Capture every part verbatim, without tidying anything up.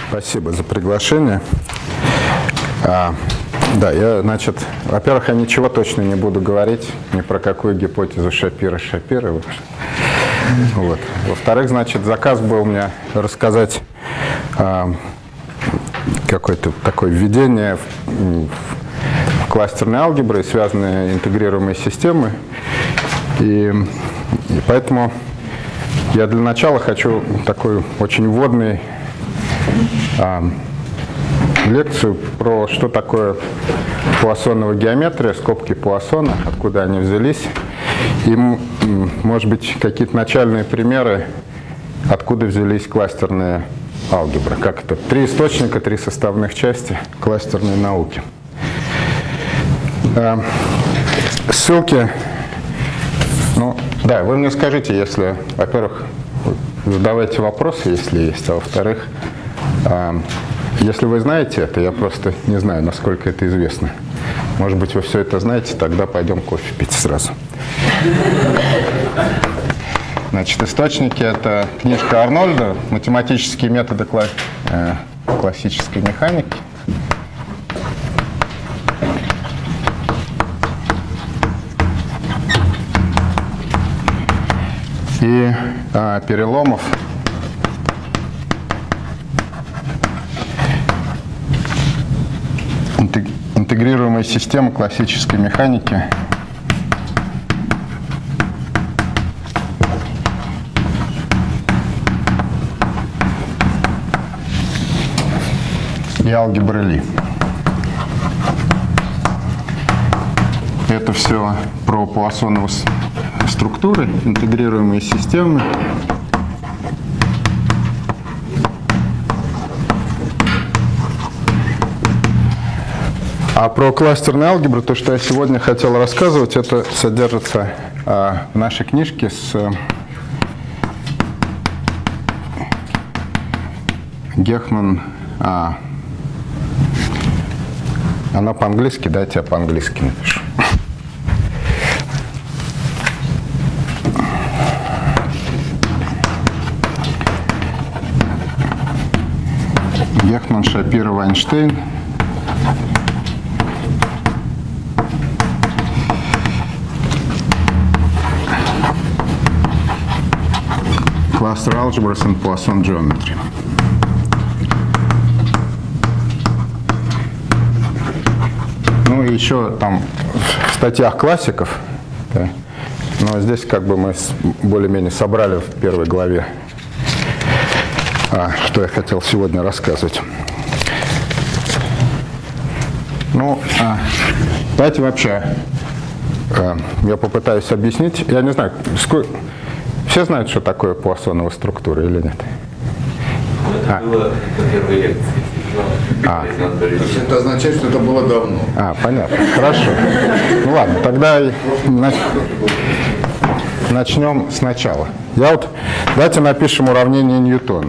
Спасибо за приглашение. А, да, я, значит, во-первых, я ничего точно не буду говорить, ни про какую гипотезу Шапира-Шапира. Вот. Во-вторых, значит, заказ был у меня рассказать а, какое-то такое введение в, в кластерные алгебры, связанные интегрируемые системы. И, и поэтому я для начала хочу такой очень вводный а, лекцию про что такое пуассоновая геометрия, скобки Пуассона, откуда они взялись, и, может быть, какие-то начальные примеры, откуда взялись кластерные алгебры. Как это? Три источника, три составных части кластерной науки. А, ссылки. Ну, да, вы мне скажите, если, во-первых, задавайте вопросы, если есть, а во-вторых, а, если вы знаете это, я просто не знаю, насколько это известно. Может быть, вы все это знаете, тогда пойдем кофе пить сразу. Значит, источники — это книжка Арнольда «Математические методы кла э, классической механики». И э, Переломов «Интегрируемая система классической механики». И алгебры Ли. Это все про Пуассоновые структуры, интегрируемые системы. А про кластерные алгебры, то, что я сегодня хотел рассказывать, это содержится а, в нашей книжке с а, Гехман. А, она по-английски, дайте я по-английски напишу. Гехман, Шапира, Вайнштейн. Cluster algebras and Poisson geometry. Ну и еще там в статьях классиков, да, но здесь как бы мы более-менее собрали в первой главе, а, что я хотел сегодня рассказывать. Ну, а, давайте вообще а, я попытаюсь объяснить. Я не знаю, сколько, все знают, что такое Пуассоновая структура или нет? Это а. было по первой лекции. А. Это означает, что это было давно. А, понятно. Хорошо. Ну ладно, тогда нач... начнем сначала. Я вот, давайте напишем уравнение Ньютона.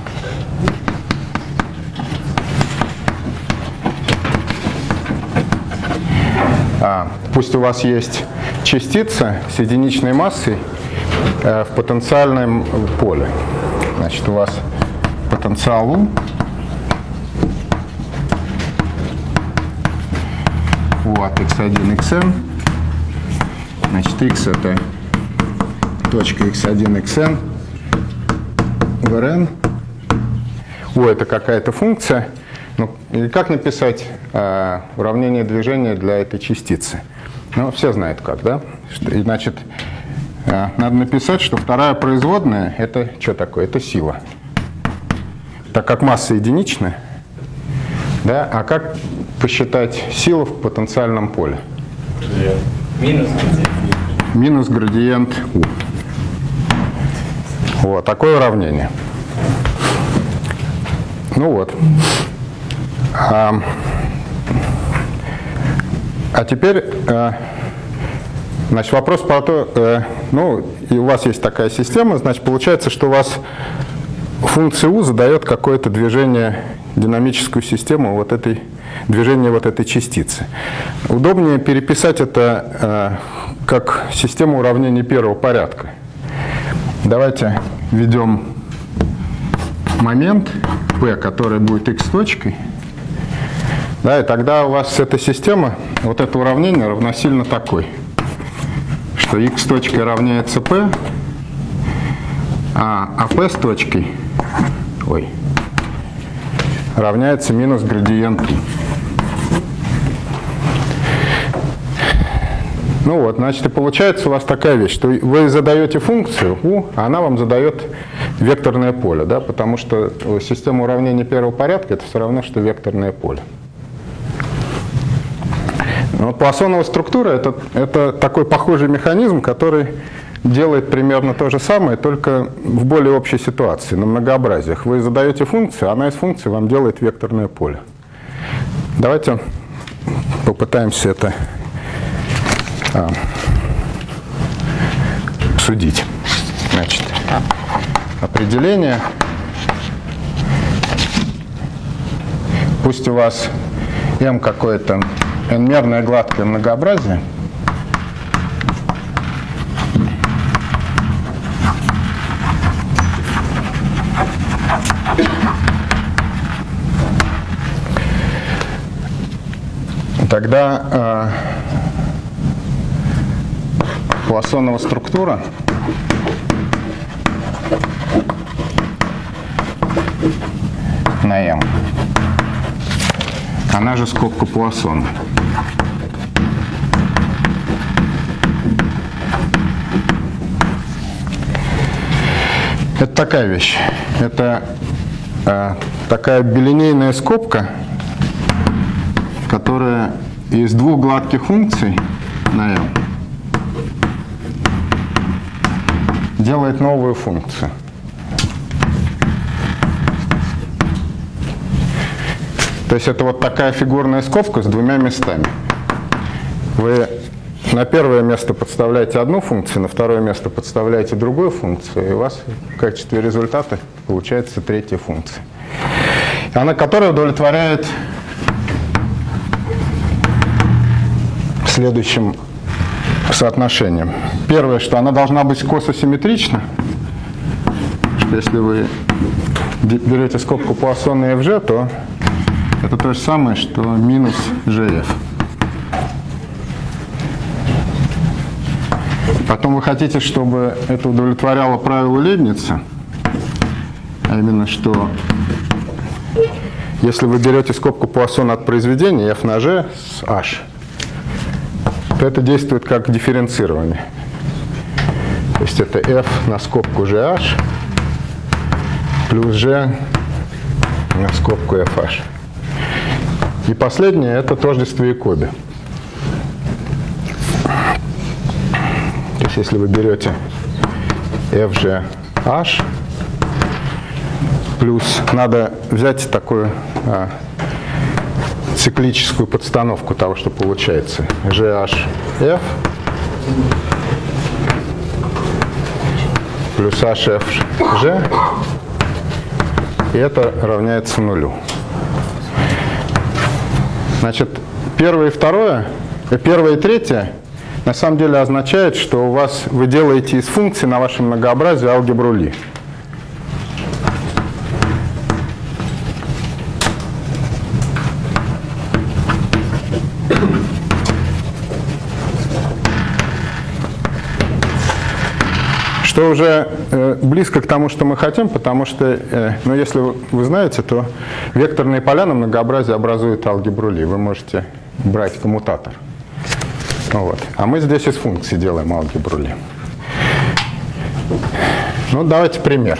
А, пусть у вас есть частица с единичной массой э, в потенциальном поле. Значит, у вас потенциал U. U от икс один, xn. Значит, x это точка икс один, xn в Rn. U это какая-то функция. Ну, и как написать э, уравнение движения для этой частицы? Ну, все знают как, да? И, значит, э, надо написать, что вторая производная — это что такое? Это сила. Так как масса единичная, да? А как посчитать силу в потенциальном поле? Минус градиент. Минус градиент U. Вот, такое уравнение. Ну вот. А, а теперь, а, значит, вопрос про то, а, ну, и у вас есть такая система, значит, получается, что у вас функция U задает какое-то движение, динамическую систему вот этой, движение вот этой частицы. Удобнее переписать это а, как систему уравнений первого порядка. Давайте введем момент P, который будет x точкой. Да, и тогда у вас эта система, вот это уравнение равносильно такой, что x точкой равняется P, а, а P с точкой ой, равняется минус градиент U. Ну вот, значит, и получается у вас такая вещь, что вы задаете функцию U, а она вам задает векторное поле, да, потому что система уравнений первого порядка — это все равно, что векторное поле. Но вот Пуассонова структура — это, это такой похожий механизм, который делает примерно то же самое, только в более общей ситуации, на многообразиях. Вы задаете функцию, она из функции вам делает векторное поле. Давайте попытаемся это а, обсудить. Значит, определение. Пусть у вас m какое-то n-мерное гладкое многообразие. Тогда э, Пуассонова структура на m, она же скобка Пуассона. Это такая вещь. Это э, такая билинейная скобка, которая из двух гладких функций на m делает новую функцию. То есть это вот такая фигурная скобка с двумя местами. Вы на первое место подставляете одну функцию, на второе место подставляете другую функцию, и у вас в качестве результата получается третья функция, она, которая удовлетворяет следующим соотношением. Первое, что она должна быть кососимметрична, что если вы берете скобку Пуассона эф джи, то это то же самое, что минус джи эф. Потом вы хотите, чтобы это удовлетворяло правилу Лейбница, а именно, что если вы берете скобку Пуассона от произведения f на g с h, то это действует как дифференцирование. То есть это f на скобку gh плюс g на скобку fh. И последнее — это тождество Якоби. То есть если вы берете эф джи эйч, плюс надо взять такую а, циклическую подстановку того, что получается. джи эйч эф плюс эйч эф джи, и это равняется нулю. Значит, первое и второе, первое и третье на самом деле означает, что у вас вы делаете из функций на вашем многообразии алгебру Ли. Что уже э, близко к тому, что мы хотим, потому что, э, ну, если вы, вы знаете, то векторные поля на многообразии образуют алгебру Ли. Вы можете брать коммутатор. Вот. А мы здесь из функций делаем алгебру Ли. Ну, давайте пример.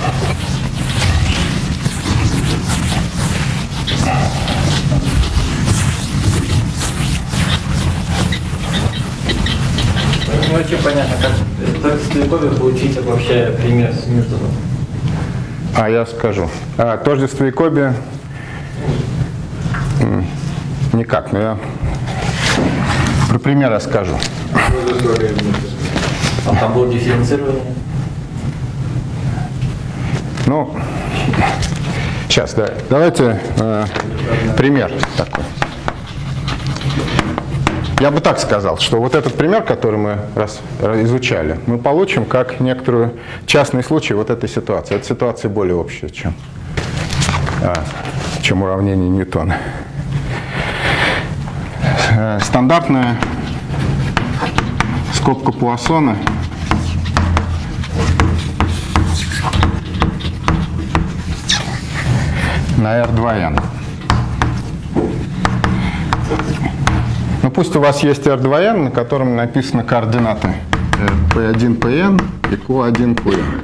Не очень понятно, как тождество Якоби получить, обобщая пример с Ньютоном. А я скажу. А, тождество Якоби никак, но я про пример расскажу. А там было дифференцирование? Ну, сейчас, да. Давайте э, пример такой. я бы так сказал, что вот этот пример, который мы раз, изучали, мы получим как некоторую частный случай вот этой ситуации. Эта ситуация более общая, чем, а, чем уравнение Ньютона. Стандартная скобка Пуассона на эр два эн. Ну пусть у вас есть эр два эн, на котором написаны координаты пи один пи эн и ку один ку эн.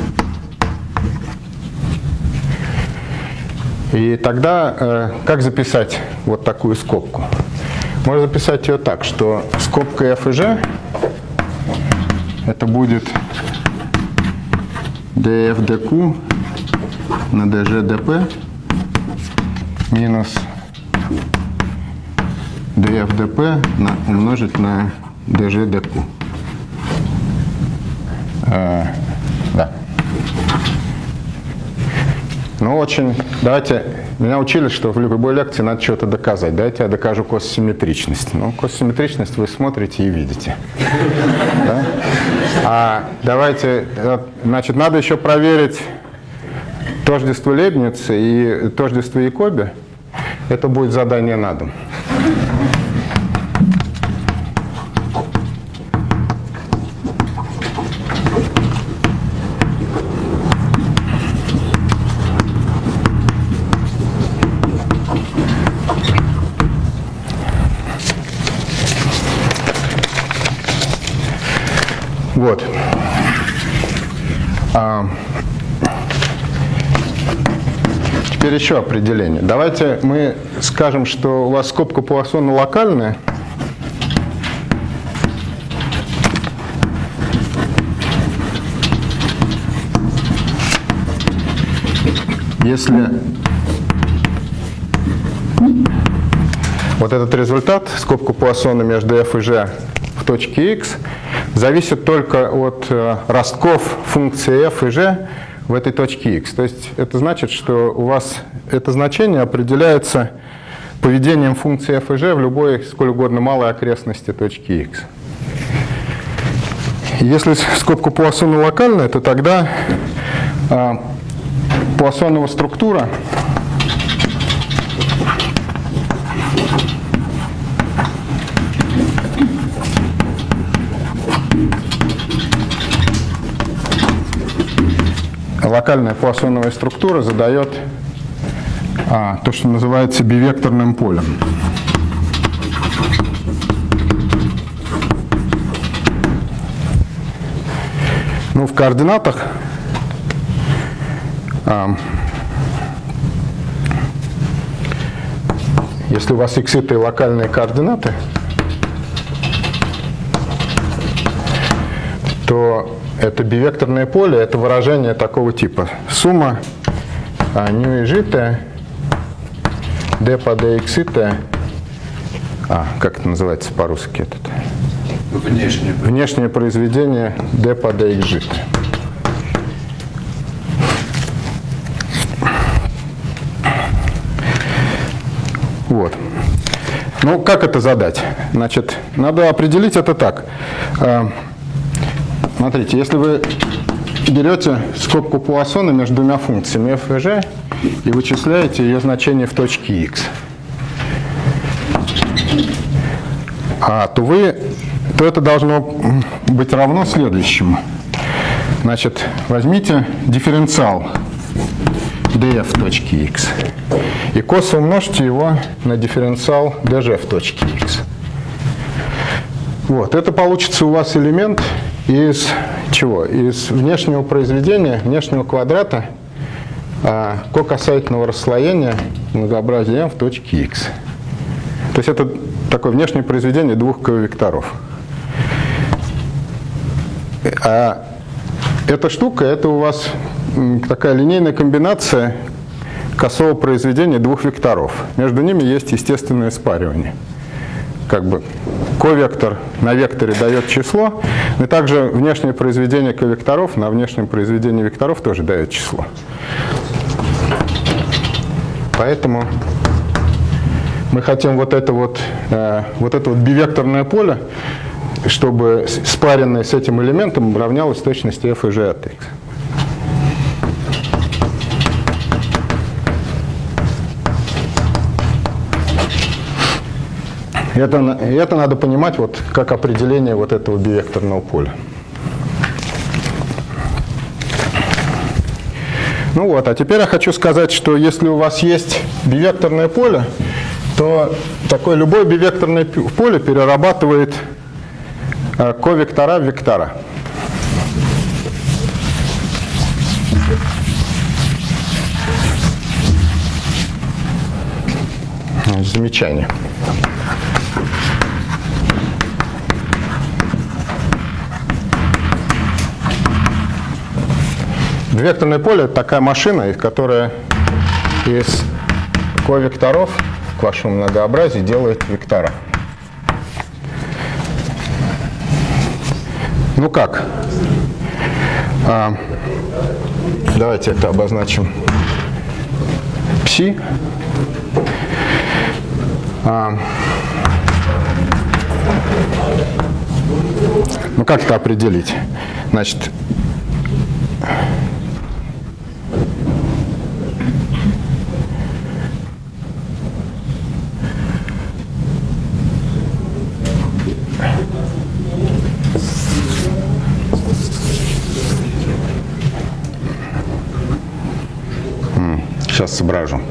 И тогда э, как записать вот такую скобку? Можно записать ее так, что скобка f и g это будет df dq на dg dp минус df dp на, умножить на dg dq. А, да. Ну, очень, давайте, меня учили, что в любой лекции надо что-то доказать. Давайте я докажу кососимметричность. Ну, кососимметричность вы смотрите и видите. Да? А давайте, значит, надо еще проверить тождество Лейбница и тождество Якоби. Это будет задание на дом. Вот. А, теперь еще определение. Давайте мы скажем, что у вас скобка Пуассона локальная. Если вот этот результат, скобка Пуассона между f и g в точке x, зависит только от э, ростков функции f и g в этой точке x. То есть это значит, что у вас это значение определяется поведением функции f и g в любой сколь угодно малой окрестности точки x. Если скобка Пуассона локальная, то тогда э, Пуассонова структура локальная Пуассоновая структура задает а, то, что называется бивекторным полем. Ну, в координатах а, если у вас x это локальные координаты, то это бивекторное поле, это выражение такого типа. Сумма а, ню и жит d по dx t, а, как это называется по-русски этот? Внешнее. Внешнее произведение d по dx жит. Вот. Ну, как это задать? Значит, надо определить это так. Смотрите, если вы берете скобку Пуассона между двумя функциями f и g и вычисляете ее значение в точке x, а, то, вы, то это должно быть равно следующему. Значит, возьмите дифференциал df в точке x и косо умножьте его на дифференциал dg в точке x. Вот, это получится у вас элемент из чего? Из внешнего произведения, внешнего квадрата а, кокосайтного расслоения многообразия m в точке x. То есть это такое внешнее произведение двух ковекторов. А эта штука, это у вас такая линейная комбинация косого произведения двух векторов. Между ними есть естественное спаривание. Как бы ковектор на векторе дает число, и также внешнее произведение ковекторов на внешнем произведении векторов тоже дает число. Поэтому мы хотим вот это вот, э, вот это вот бивекторное поле, чтобы спаренное с этим элементом равнялось точности f и g от x. Это, это надо понимать вот как определение вот этого бивекторного поля. Ну вот, а теперь я хочу сказать, что если у вас есть бивекторное поле, то такое любое бивекторное поле перерабатывает э, ковектора в вектора. Замечание. Векторное поле – это такая машина, которая из ковекторов к вашему многообразию делает вектора. Ну как? А, давайте это обозначим пси. А, ну как это определить? Значит, сейчас соображу.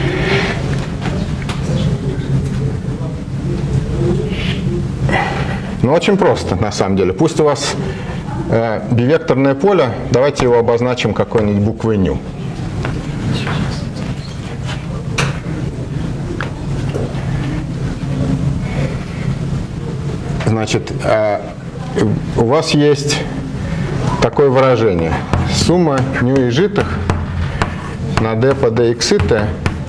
Ну, очень просто, на самом деле. Пусть у вас э, бивекторное поле, давайте его обозначим какой-нибудь буквой ню. Значит, э, у вас есть такое выражение. Сумма ню и житых на d по dx t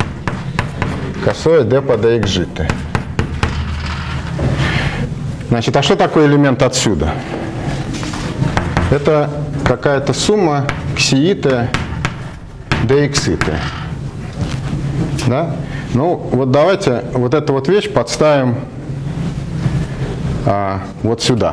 косое d по dx житы. Значит, а что такое элемент отсюда? Это какая-то сумма ксиита dx-ита. Да? Ну, вот давайте вот эту вот вещь подставим а, вот сюда.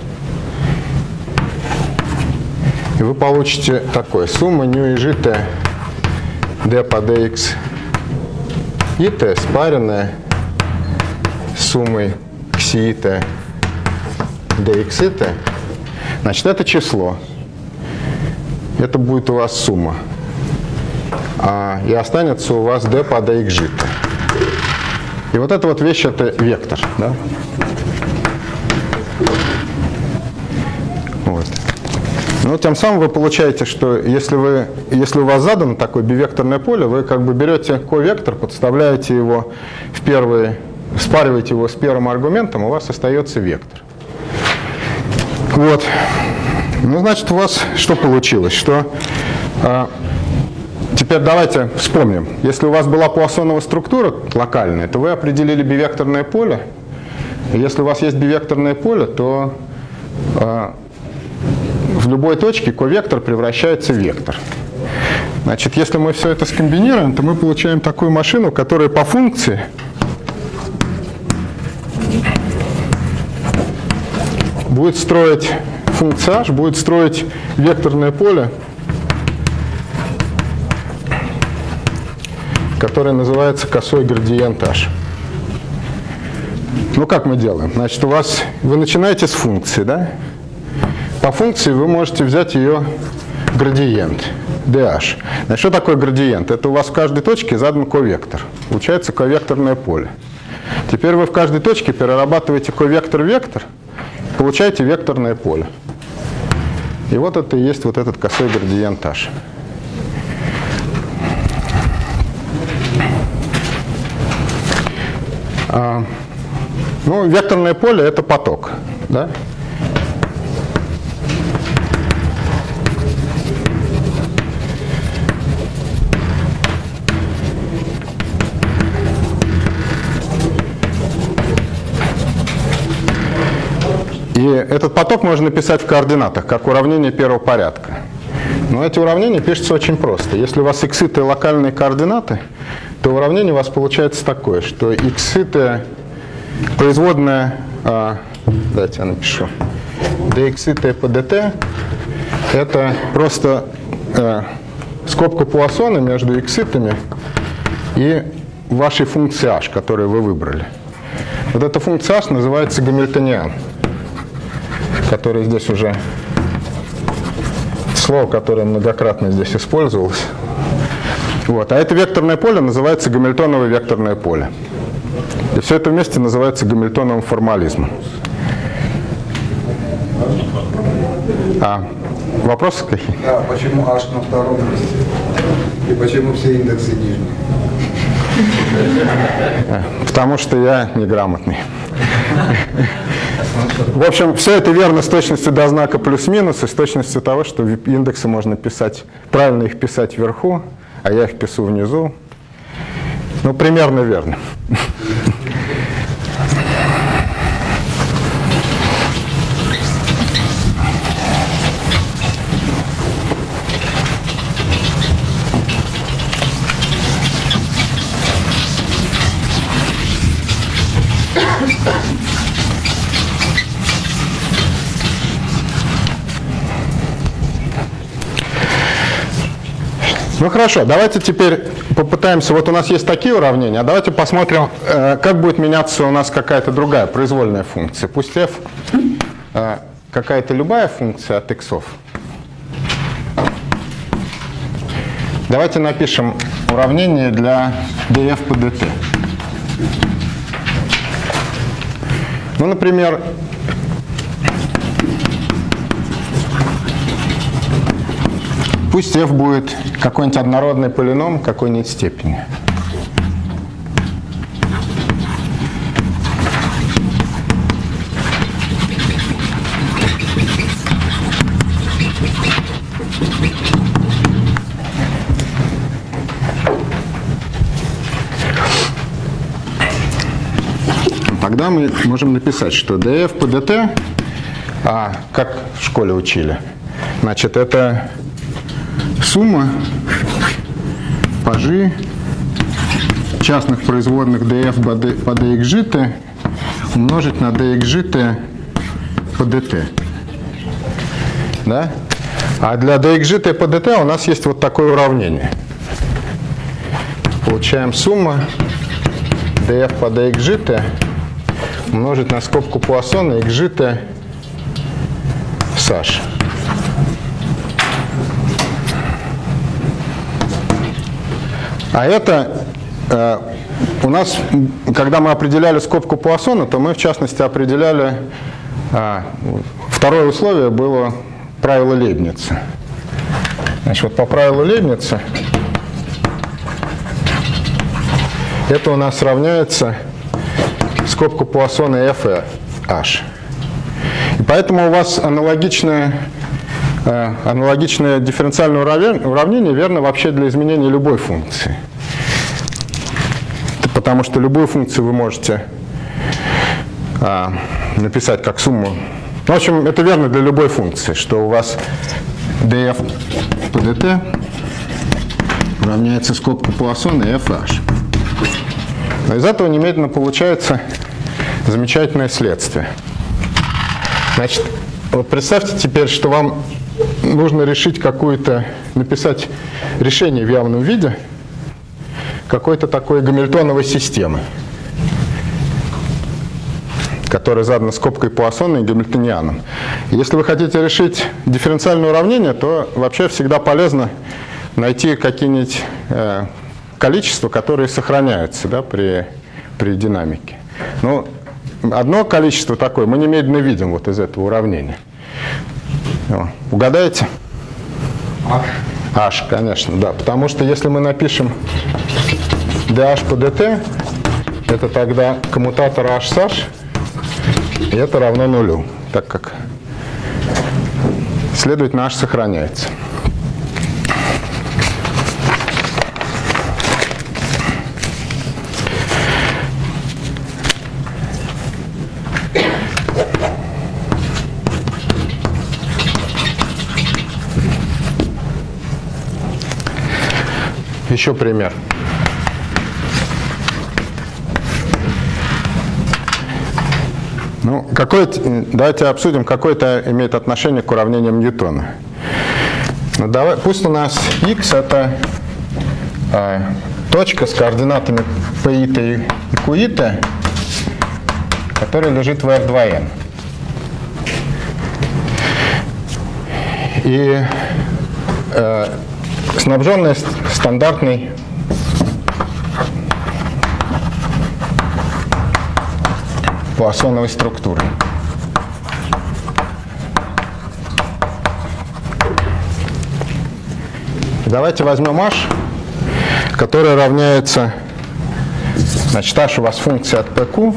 И вы получите такое. Сумма ню и жита d по dx ит спаренная с суммой ксиита dx-ита. Значит, это число. Это будет у вас сумма. А, и останется у вас d по dx жита. И вот эта вот вещь — это вектор. Да? Вот. Ну, тем самым вы получаете, что если, вы, если у вас задано такое бивекторное поле, вы как бы берете ковектор, подставляете его в первый, спариваете его с первым аргументом, у вас остается вектор. Вот. Ну, значит, у вас что получилось? Что, а, теперь давайте вспомним. Если у вас была пуассонова структура локальная, то вы определили бивекторное поле. И если у вас есть бивекторное поле, то а, в любой точке ковектор превращается в вектор. Значит, если мы все это скомбинируем, то мы получаем такую машину, которая по функции будет строить, функция h будет строить векторное поле, которое называется косой градиент h. Ну, как мы делаем? Значит, у вас, вы начинаете с функции, да? По функции вы можете взять ее градиент, dh. Значит, что такое градиент? Это у вас в каждой точке задан ковектор. Получается ковекторное поле. Теперь вы в каждой точке перерабатываете ковектор в вектор, получаете векторное поле. И вот это и есть вот этот косой градиент h. А, ну, векторное поле — это поток, да? И этот поток можно написать в координатах, как уравнение первого порядка. Но эти уравнения пишутся очень просто. Если у вас x-иты локальные координаты, то уравнение у вас получается такое, что икс-то производная, а, давайте я напишу, dx-т по dt это просто а, скобка Пуассона между икс-тами и вашей функцией h, которую вы выбрали. Вот эта функция h называется гамильтониан, который здесь уже слово, которое многократно здесь использовалось. Вот. А это векторное поле называется гамильтоновое векторное поле. И все это вместе называется гамильтоновым формализмом. А вопросы какие? Да, почему h на втором месте? И почему все индексы нижние? Потому что я неграмотный. В общем, все это верно с точностью до знака плюс-минус и с точностью того, что индексы можно писать, правильно их писать вверху, а я их пишу внизу. Ну, примерно верно. Ну хорошо, давайте теперь попытаемся, вот у нас есть такие уравнения, а давайте посмотрим, как будет меняться у нас какая-то другая произвольная функция. Пусть f какая-то любая функция от иксов. Давайте напишем уравнение для df по dt. Ну, например, пусть f будет какой-нибудь однородный полином какой-нибудь степени. Тогда мы можем написать, что df по dt, а, как в школе учили, значит, это сумма пажи частных производных df по dxgt умножить на dxgt по dt. Да? А для dxgt по dt у нас есть вот такое уравнение. Получаем сумма df по dxgt умножить на скобку Пуассона xgt с h. А это э, у нас, когда мы определяли скобку Пуассона, то мы в частности определяли, э, второе условие было правило Лейбница. Значит, вот по правилу Лейбница это у нас равняется скобку Пуассона f и h. И поэтому у вас аналогичное, э, аналогичное дифференциальное уравнение верно вообще для изменения любой функции. Потому что любую функцию вы можете э, написать как сумму. В общем, это верно для любой функции, что у вас df по dt равняется скобка Пуассона и f и h. Но из этого немедленно получается замечательное следствие. Значит, вот представьте теперь, что вам нужно решить какую-то, написать решение в явном виде какой-то такой гамильтоновой системы, которая задана скобкой Пуассона и гамильтонианом. Если вы хотите решить дифференциальное уравнение, то вообще всегда полезно найти какие-нибудь э, количества, которые сохраняются, да, при, при динамике. Ну, одно количество такое мы немедленно видим вот из этого уравнения. О, угадаете? H. H, конечно, да. Потому что если мы напишем dh по dt, это тогда коммутатор h с h, и это равно нулю, так как, следовательно, h сохраняется. Еще пример. Ну, какое, давайте обсудим, какое это имеет отношение к уравнениям Ньютона. Ну, давай, пусть у нас x это а, точка с координатами p и t и q и t, которая лежит в эр два эн. И э, снабженная стандартной пуассоновой структурой. Давайте возьмем h, которая равняется, значит, h у вас функция от pq,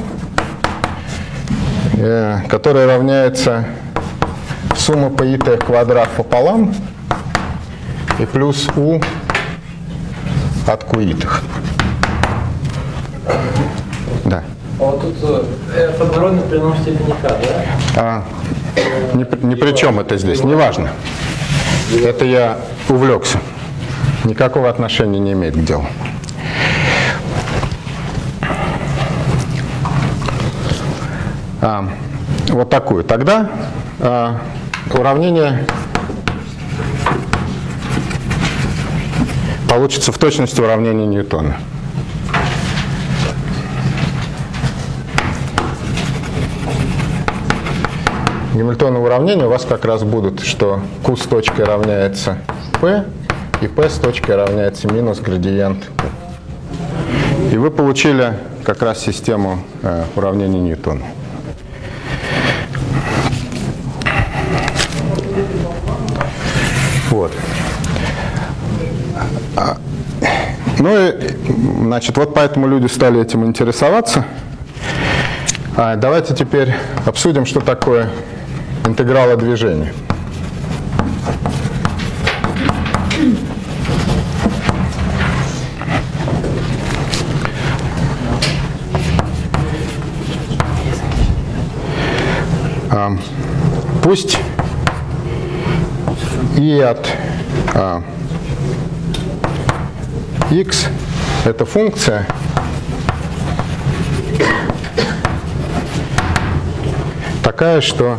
э, которая равняется сумма p и t квадрат пополам и плюс u от q и t. Да. А вот тут f однородный при одном степени k, да? А, ни, ни при чем это здесь, неважно. Это я увлекся. Никакого отношения не имеет к делу. А, вот такую. Тогда а, уравнение получится в точности уравнение Ньютона. Гамильтоновы уравнения у вас как раз будут, что q с точкой равняется p, и p с точкой равняется минус градиент q. И вы получили как раз систему э, уравнений Ньютона. Вот. Ну и, значит, вот поэтому люди стали этим интересоваться. А давайте теперь обсудим, что такое интегралы движения. А, пусть и от а, x это функция, такая, что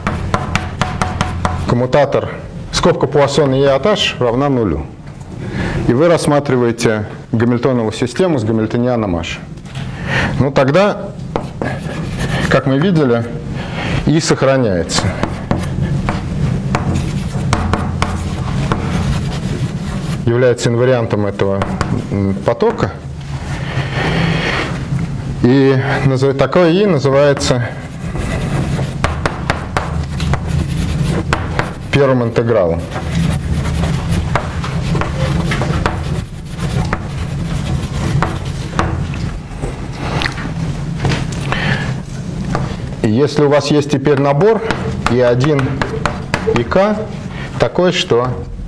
коммутатор, скобка Пуассона e от h равна нулю. И вы рассматриваете гамильтонову систему с гамильтонианом h. Ну тогда, как мы видели, и сохраняется. Является инвариантом этого потока. И такое и называется первым интегралом. И если у вас есть теперь набор и один, и k, такой, что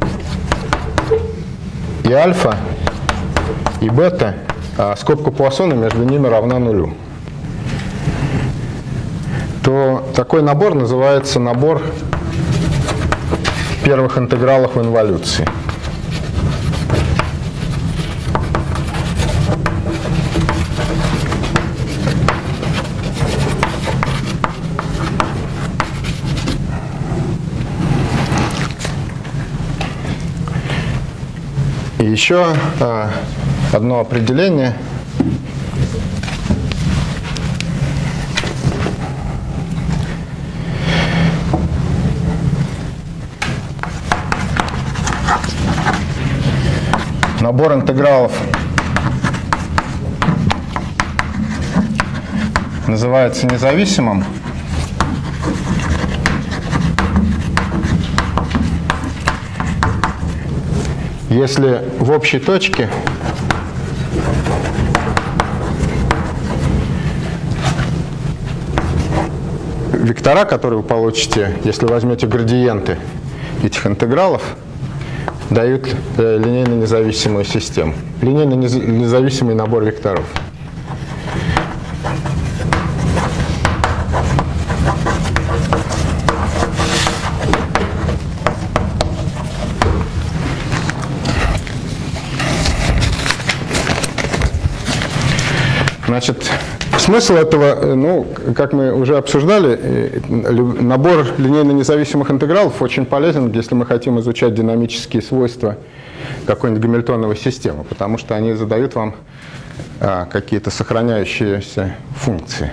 и альфа, и бета, а скобка Пуассона между ними равна нулю, то такой набор называется набор первых интегралов в инволюции. И еще а, одно определение. Набор интегралов называется независимым, если в общей точке вектора, которые вы получите, если возьмете градиенты этих интегралов, дают э, линейно независимую систему, линейно независимый набор векторов. Значит, Смысл этого, ну, как мы уже обсуждали, набор линейно независимых интегралов очень полезен, если мы хотим изучать динамические свойства какой-нибудь гамильтоновой системы, потому что они задают вам а, какие-то сохраняющиеся функции.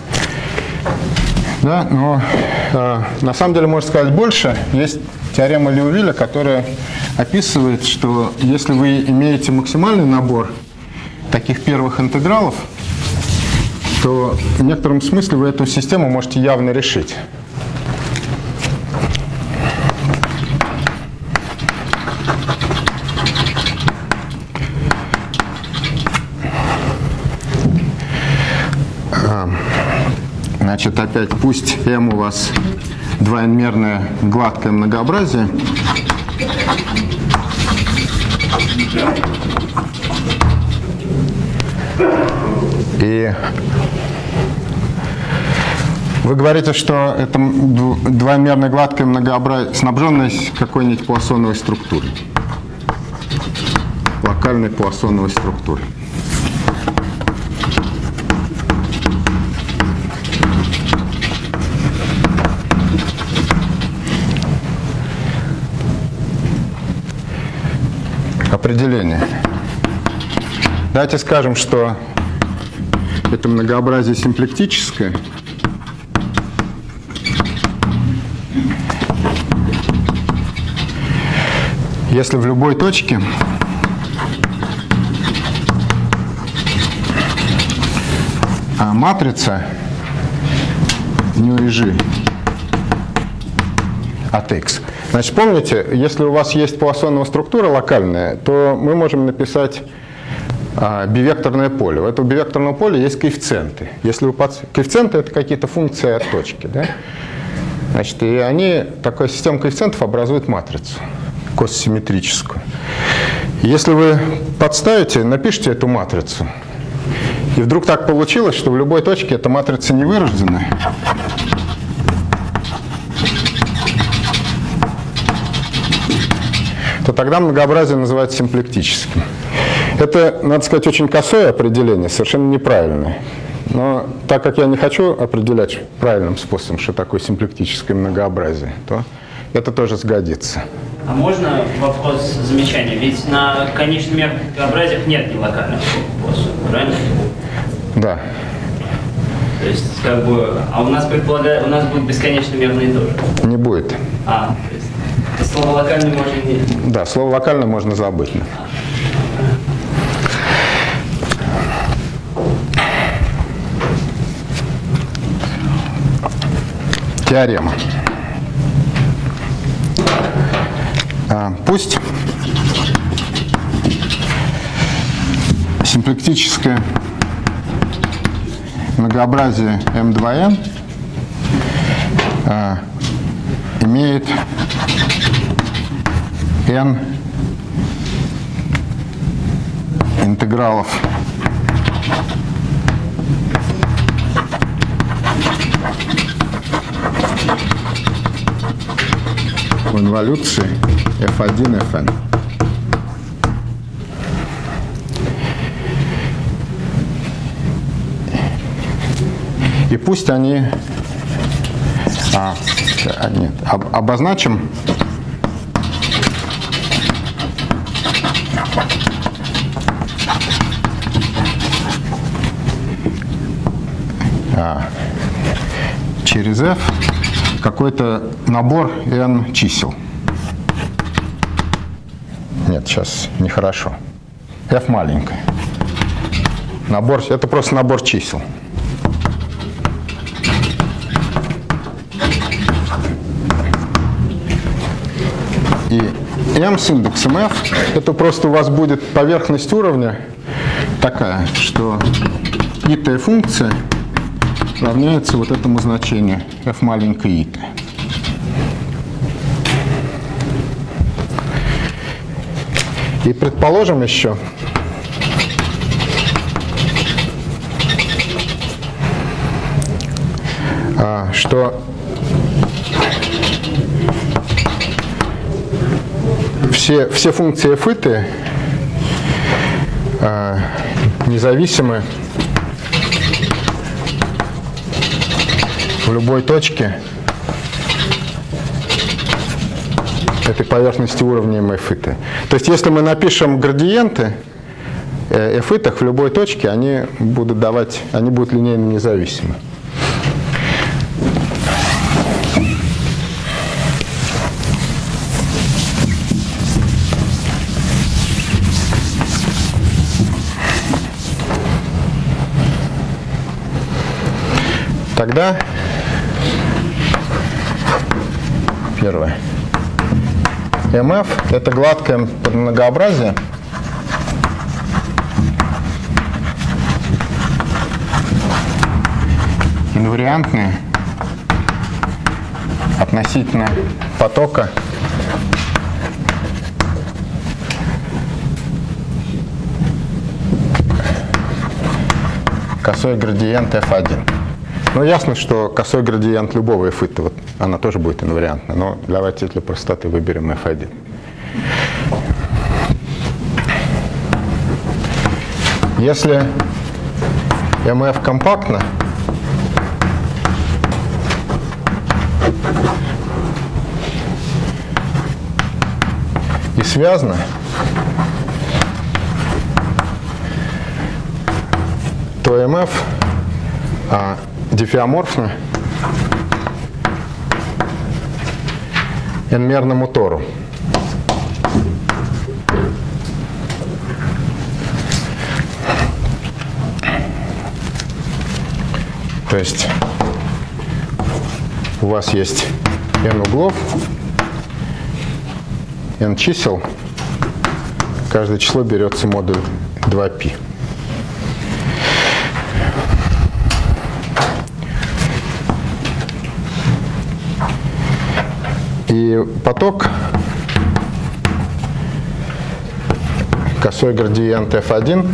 Да, но а, на самом деле можно сказать больше. Есть теорема Леувиля, которая описывает, что если вы имеете максимальный набор таких первых интегралов, то в некотором смысле вы эту систему можете явно решить. Значит, опять пусть M у вас двоимерное гладкое многообразие. И вы говорите, что это двоимерное гладкое многообразие, снабженное какой-нибудь пуассоновой структурой, локальной пуассоновой структурой. Определение. Давайте скажем, что это многообразие симплектическое. Если в любой точке матрица nu и g от x. Значит, помните, если у вас есть пуассоновая структура локальная, то мы можем написать а, бивекторное поле. У этого бивекторного поля есть коэффициенты. Если вы под... Коэффициенты — это какие-то функции от точки. Да? Значит, и они, такая система коэффициентов образует матрицу кососимметрическую. Если вы подставите, напишите эту матрицу, и вдруг так получилось, что в любой точке эта матрица невырожденная, то тогда многообразие называется симплектическим. Это, надо сказать, очень косое определение, совершенно неправильное. Но так как я не хочу определять правильным способом, что такое симплектическое многообразие, то это тоже сгодится. А можно вопрос замечания? Ведь на конечных многообразиях нет нелокальных способов, правильно? Да. То есть, как бы, а у нас, предполагаю, у нас будут бесконечно мерные тоже? Не будет. А, то есть, слово локальный можно не... Да, слово локально можно забыть. Теорема. А, пусть симплектическое многообразие эм два эн а, имеет n интегралов в инволюции эф один эф эн. И пусть они а, нет, об, обозначим а, через f какой-то набор n чисел. Нет, сейчас нехорошо. F маленькая. Набор, это просто набор чисел. И m с индексом f, это просто у вас будет поверхность уровня такая, что итая функция равняется вот этому значению f маленькой ит. И предположим еще, что все, все функции f ит независимы в любой точке этой поверхности уравня эфиты. То есть если мы напишем градиенты эфитах в любой точке, они будут давать, они будут линейно независимы. Тогда первое. эм эф – это гладкое подмногообразие, инвариантное относительно потока косой градиент эф один. Ну, ясно, что косой градиент любого эфита, вот, она тоже будет инвариантна, но давайте для простоты выберем эф один. Если эм эф компактно, и связано, то эм эф а, дифеоморфно n-мерному тору. То есть у вас есть n углов, n чисел, каждое число берется модуль два пи. И поток косой градиент эф один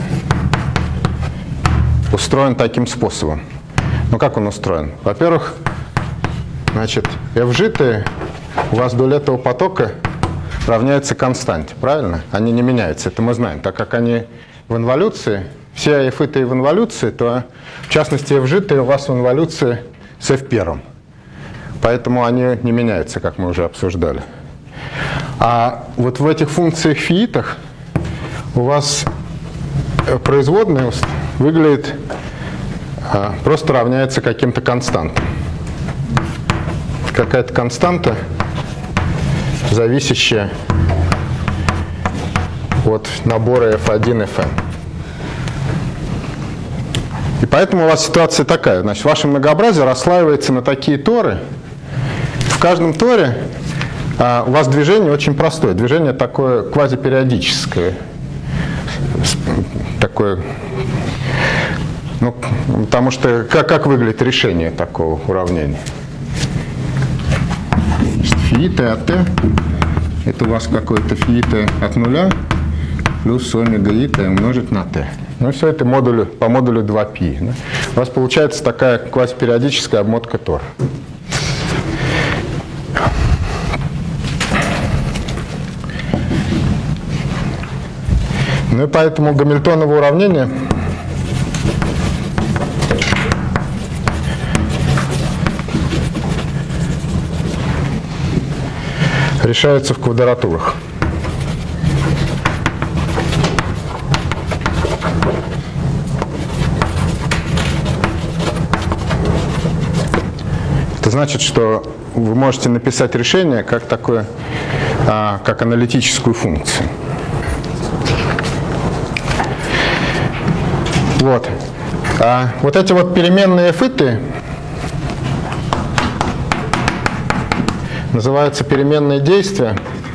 устроен таким способом. Ну как он устроен? Во-первых, значит, f-житые у вас доля этого потока равняется константе, правильно? Они не меняются, это мы знаем. Так как они в инволюции, все f-житые в инволюции, то в частности f-житые у вас в инволюции с f1. Поэтому они не меняются, как мы уже обсуждали. А вот в этих функциях фиитах у вас производная выглядит а, просто равняется каким-то константам. Какая-то константа, зависящая от набора эф один, эф эн. И поэтому у вас ситуация такая. Значит, ваше многообразие расслаивается на такие торы. В каждом торе а, у вас движение очень простое. Движение такое квазипериодическое. Такое, ну, потому что как, как выглядит решение такого уравнения? Фи t от t это у вас какой-то фи t от нуля плюс омега и t умножить на t. Ну, все это модулю, по модулю два пи. Да? У вас получается такая квазипериодическая обмотка тор. Ну и поэтому Гамильтоново уравнение решается в квадратурах. Это значит, что вы можете написать решение как такое, а, как аналитическую функцию. Вот. А вот эти вот переменные фиты называются переменные действия.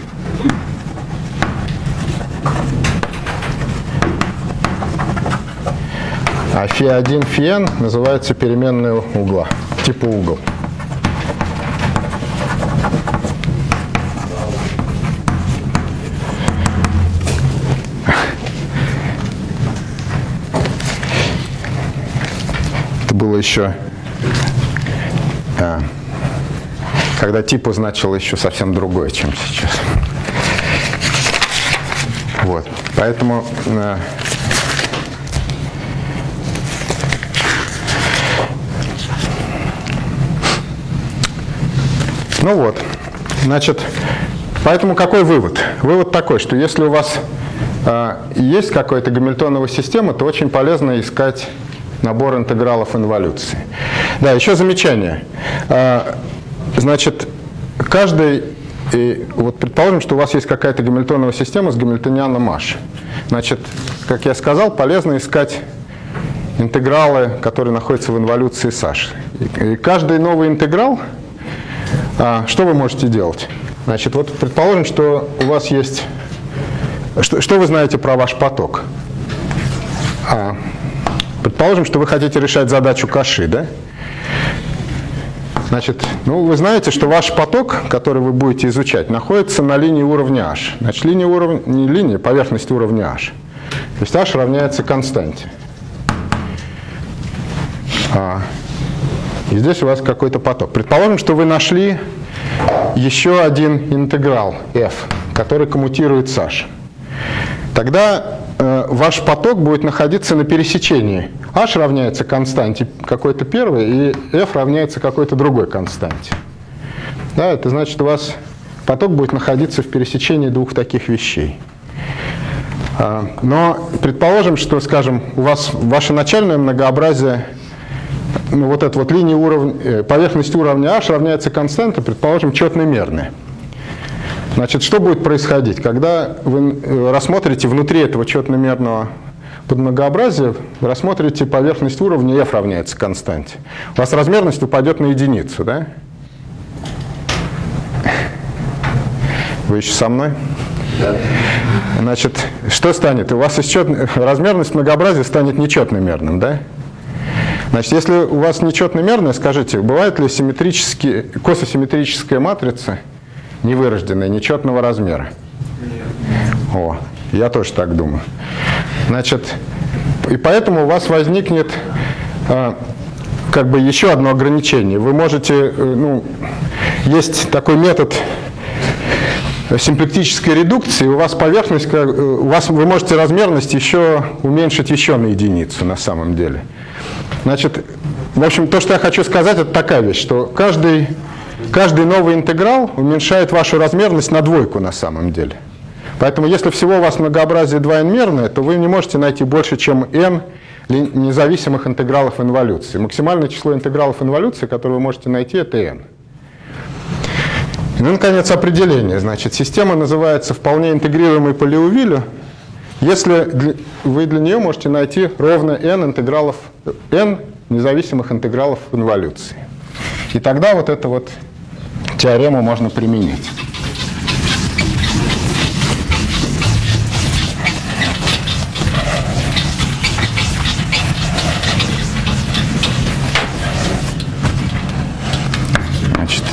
А фи один, фи эн называются переменные угла, типа угол. Было еще, а, когда типу значило еще совсем другое, чем сейчас. Вот, поэтому а, Ну вот, значит, поэтому какой вывод? Вывод такой, что если у вас э, есть какая-то гамильтоновая система, то очень полезно искать набор интегралов инволюции. Да, еще замечание. Э, значит, каждый, и вот предположим, что у вас есть какая-то гамильтоновая система с гамильтонианом H. Значит, как я сказал, полезно искать интегралы, которые находятся в инволюции с H. И, и каждый новый интеграл, а, что вы можете делать? Значит, вот предположим, что у вас есть... Что, что вы знаете про ваш поток? А, предположим, что вы хотите решать задачу Каши, да? Значит, ну, вы знаете, что ваш поток, который вы будете изучать, находится на линии уровня H. Значит, линия уровня, не линия, поверхность уровня H. То есть H равняется константе. А, и здесь у вас какой-то поток. Предположим, что вы нашли еще один интеграл f, который коммутирует с H. Тогда э, ваш поток будет находиться на пересечении. H равняется константе какой-то первой, и f равняется какой-то другой константе. Да, это значит, у вас поток будет находиться в пересечении двух таких вещей. А, но предположим, что, скажем, у вас ваше начальное многообразие, ну, вот эта вот линия уровня, поверхность уровня H равняется константе, предположим, четномерная. Значит, что будет происходить? Когда вы рассмотрите внутри этого четномерного подмногообразия, вы рассмотрите поверхность уровня f равняется константе. У вас размерность упадет на единицу, да? Вы еще со мной? Да. Значит, что станет? У вас из чет... размерность многообразия станет нечетномерным, да? Значит, если у вас нечетномерная, скажите, бывает ли симметрические, кососимметрическая матрица невырожденная, нечетного размера? Нет. О, я тоже так думаю. Значит, и поэтому у вас возникнет э, как бы еще одно ограничение. Вы можете, э, ну, есть такой метод симплектической редукции, у вас поверхность, у вас, вы можете размерность еще уменьшить еще на единицу на самом деле. Значит, в общем, то, что я хочу сказать, это такая вещь, что каждый, каждый новый интеграл уменьшает вашу размерность на двойку на самом деле. Поэтому если всего у вас многообразие два эн-мерное, то вы не можете найти больше, чем n независимых интегралов инволюции. Максимальное число интегралов инволюции, которые вы можете найти, это n. И, ну, наконец, определение. Значит, система называется вполне интегрируемой по Лиувилю, если для, вы для нее можете найти ровно n интегралов, n независимых интегралов инволюции. И тогда вот эту вот теорему можно применить. Значит,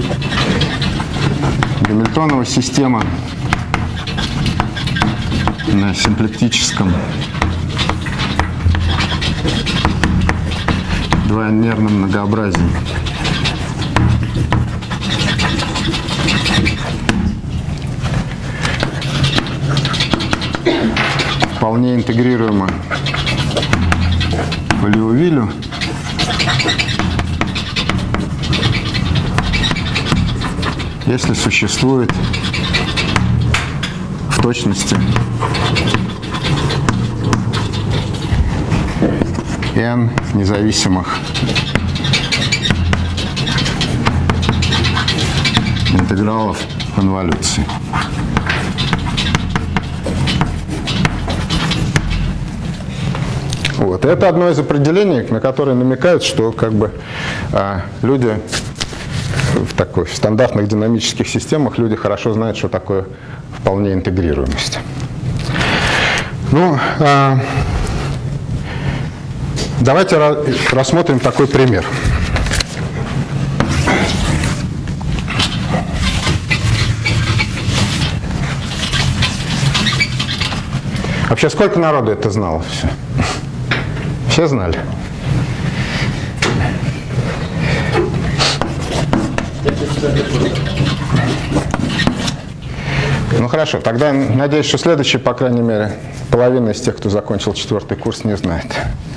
гамильтонова система на симплектическом двоенмерном многообразии. Вполне интегрируема по Лиувилю. Если существует в точности n независимых интегралов конволюции. Вот. Это одно из определений, на которое намекают, что как бы а, люди в такой в стандартных динамических системах люди хорошо знают, что такое вполне интегрируемость. Ну, а, давайте рассмотрим такой пример. Вообще, сколько народу это знало? Все, все знали? Ну хорошо, тогда надеюсь, что следующий, по крайней мере, половина из тех, кто закончил четвертый курс, не знает.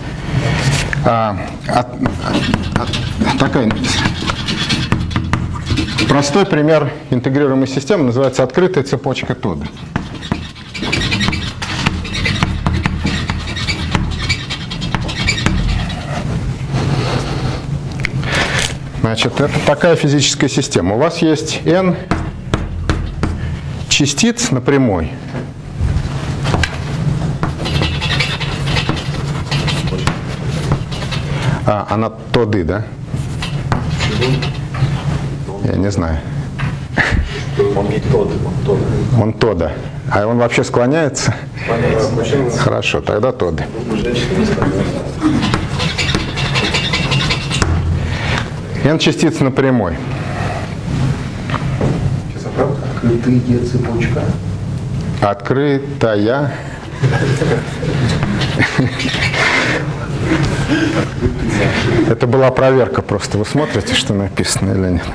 А, а, а, такая Простой пример интегрируемой системы называется открытая цепочка Тодда. Значит, это такая физическая система. У вас есть n частиц на прямой. А, она Тодды, да? Я не знаю. Он не Тодд, он Тодд. Он Тодда. А он вообще склоняется? Склоняется. Хорошо, тогда Тодды. Женщина не склоняется. n частиц на прямой. Сейчас, а правда? Открытая цепочка. Открытая. Это была проверка просто. Вы смотрите, что написано или нет?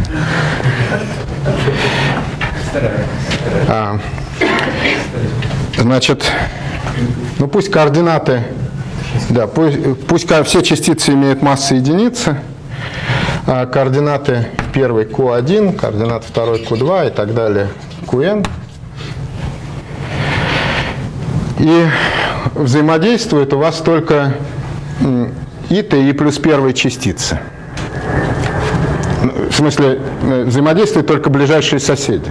А, значит, ну пусть координаты, да, пусть, пусть все частицы имеют массу единицы, а координаты первой q один, координаты второй q два и так далее qn. И взаимодействует у вас только и-то и плюс первой частицы. В смысле, взаимодействуют только ближайшие соседи.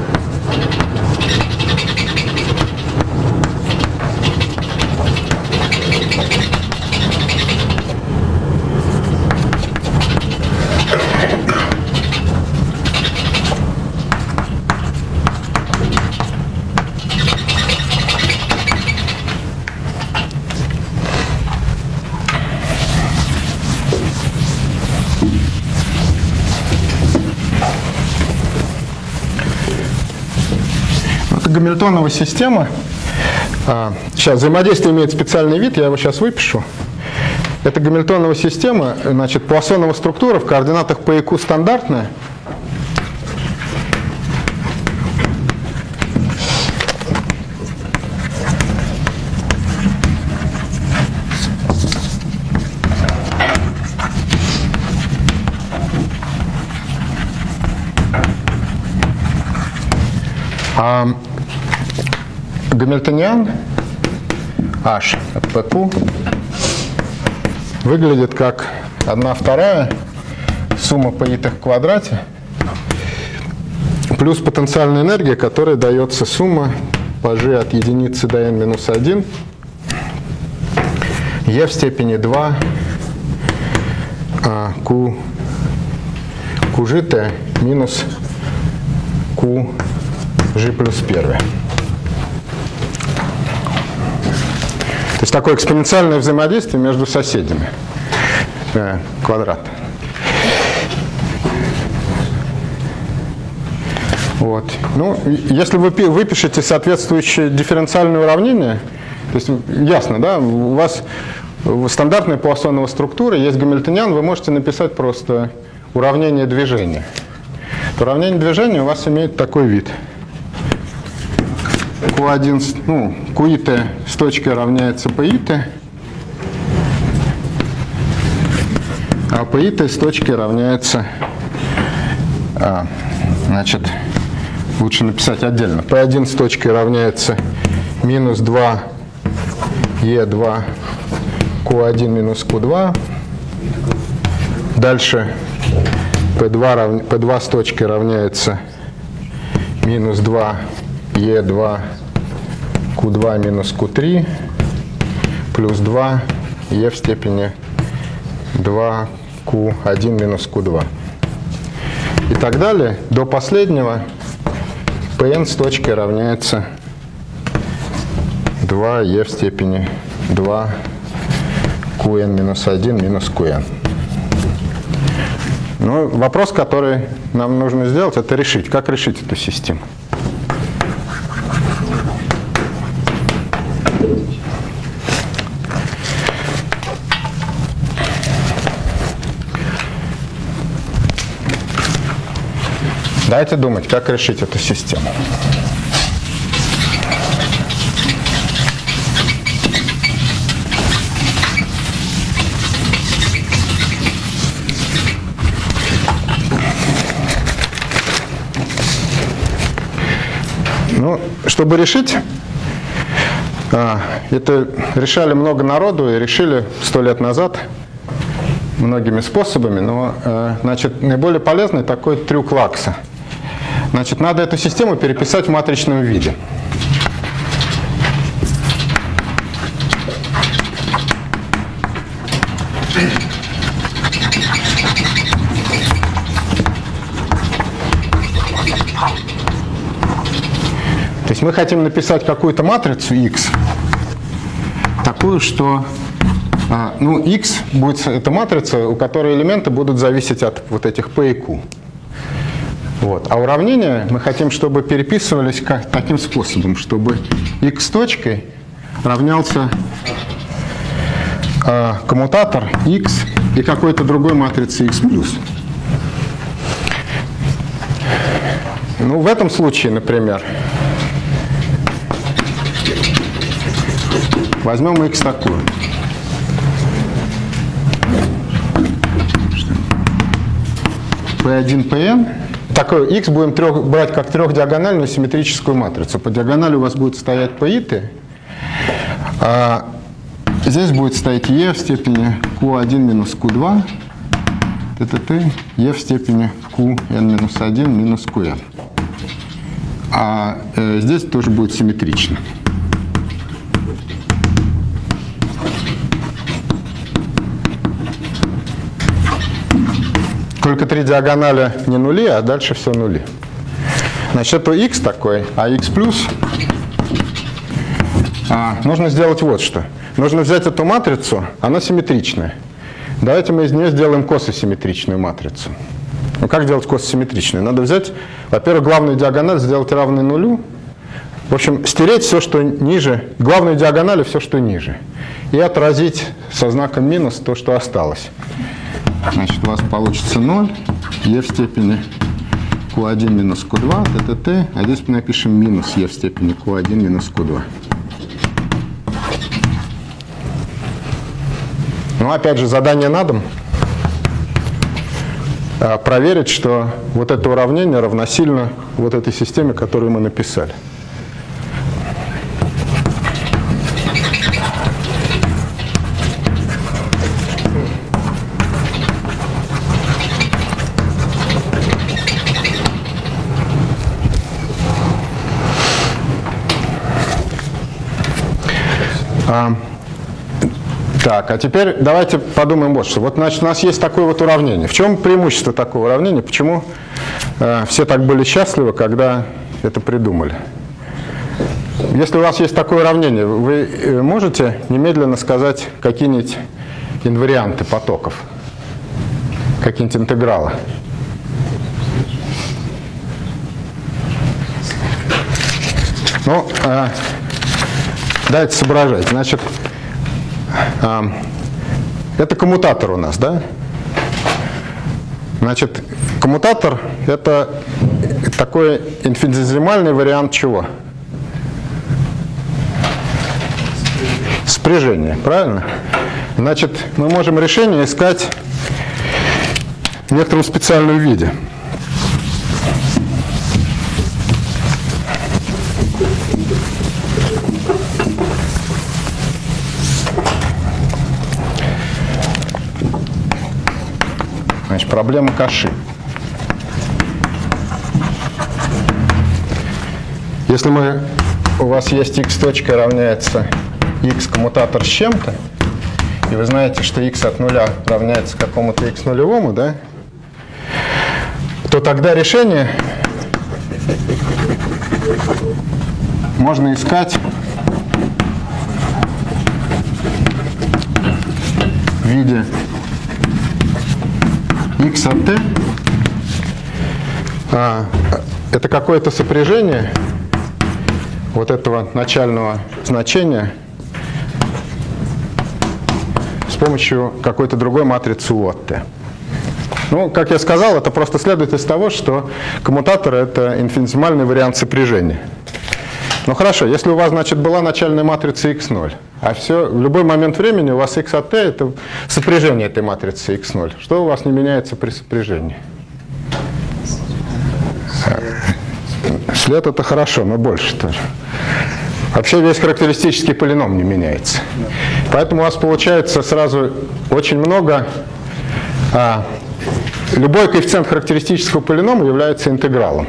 Гамильтонова система. Сейчас взаимодействие имеет специальный вид, я его сейчас выпишу. Это Гамильтонова система, значит, Пуассонова структура в координатах P и Q стандартная. А Гамильтониан H от пэ ку выглядит как одна вторая сумма p-итых в квадрате плюс потенциальная энергия, которая дается сумма по g от единицы до n минус один e в степени два а, q qgt минус q g плюс первое. То есть такое экспоненциальное взаимодействие между соседями э, квадрата. Вот. Ну, если вы выпишете соответствующее дифференциальное уравнение, то есть ясно, да, у вас стандартная Пуассонова структура, есть Гамильтониан, вы можете написать просто уравнение движения. Уравнение движения у вас имеет такой вид. q один, ну, qit с точкой равняется p-it, а p-it с точкой равняется, а, значит, лучше написать отдельно. p один с точкой равняется минус два e два q один минус q два. Дальше p два, рав... p два с точкой равняется минус два e два q два минус q три плюс два e в степени два q один минус q два. И так далее до последнего pn с точкой равняется два e в степени два qn минус один минус qn. Ну, вопрос, который нам нужно сделать, это решить. Как решить эту систему? Давайте думать, как решить эту систему. чтобы решить, это решали много народу и решили сто лет назад многими способами, но значит, наиболее полезный такой трюк Лакса. Значит, надо эту систему переписать в матричном виде. То есть мы хотим написать какую-то матрицу X, такую, что ну, X будет это матрица, у которой элементы будут зависеть от вот этих P и Q. Вот. А уравнения мы хотим, чтобы переписывались как, таким способом, чтобы X точкой равнялся э, коммутатор X и какой-то другой матрице X плюс. Ну, в этом случае, например, возьмем X такую. пи один, пи эн. Такой X будем трех, брать как трехдиагональную симметрическую матрицу. По диагонали у вас будет стоять P и T. А здесь будет стоять E в степени Q один минус Q два. Т Т Т. E в степени Q n минус один минус Q n. А э, здесь тоже будет симметрично. Только три диагонали не нули, а дальше все нули. Значит, это X такой, а X плюс а, нужно сделать вот что. Нужно взять эту матрицу, она симметричная. Давайте мы из нее сделаем кососимметричную матрицу. Ну, как делать кососимметричную? Надо взять, во-первых, главную диагональ сделать равной нулю. В общем, стереть все, что ниже, главную диагональ, все, что ниже. И отразить со знаком минус то, что осталось. Значит, у вас получится ноль, e в степени Q один минус Q два, Т Т Т, а здесь мы напишем минус e в степени Q один минус Q два. Ну, опять же, задание на дом. Проверить, что вот это уравнение равносильно вот этой системе, которую мы написали. А, так, а теперь давайте подумаем вот что. Вот, значит, у нас есть такое вот уравнение. В чем преимущество такого уравнения? Почему э, все так были счастливы, когда это придумали? Если у вас есть такое уравнение, вы можете немедленно сказать какие-нибудь инварианты потоков, какие-нибудь интегралы? Ну, э, давайте соображать. Значит, э, это коммутатор у нас, да? Значит, коммутатор – это такой инфинитизимальный вариант чего? Спряжение, правильно? Значит, мы можем решение искать в некотором специальном виде. Значит, проблема Каши. Если мы, у вас есть x точка равняется x коммутатор с чем-то, и вы знаете, что x от нуля равняется какому-то x нулевому, да, то тогда решение можно искать в виде x от t. А, это какое-то сопряжение вот этого начального значения с помощью какой-то другой матрицы U от t. Ну, как я сказал, это просто следует из того, что коммутатор – это инфинитимальный вариант сопряжения. Ну хорошо, если у вас, значит, была начальная матрица x ноль, а все, в любой момент времени у вас x от t – это сопряжение этой матрицы x ноль. Что у вас не меняется при сопряжении? След это хорошо, но больше тоже. Вообще весь характеристический полином не меняется. Поэтому у вас получается сразу очень много. А, любой коэффициент характеристического полинома является интегралом.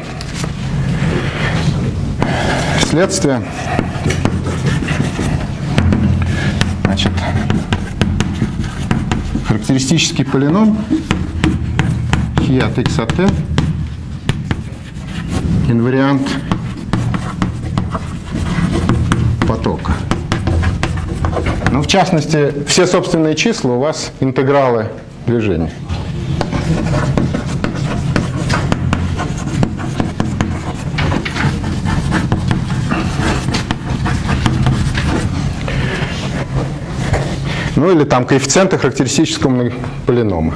Следствие. Значит, характеристический полином хи от x от t инвариант потока. Ну, в частности, все собственные числа у вас интегралы движения. Ну или там коэффициенты характеристического полинома.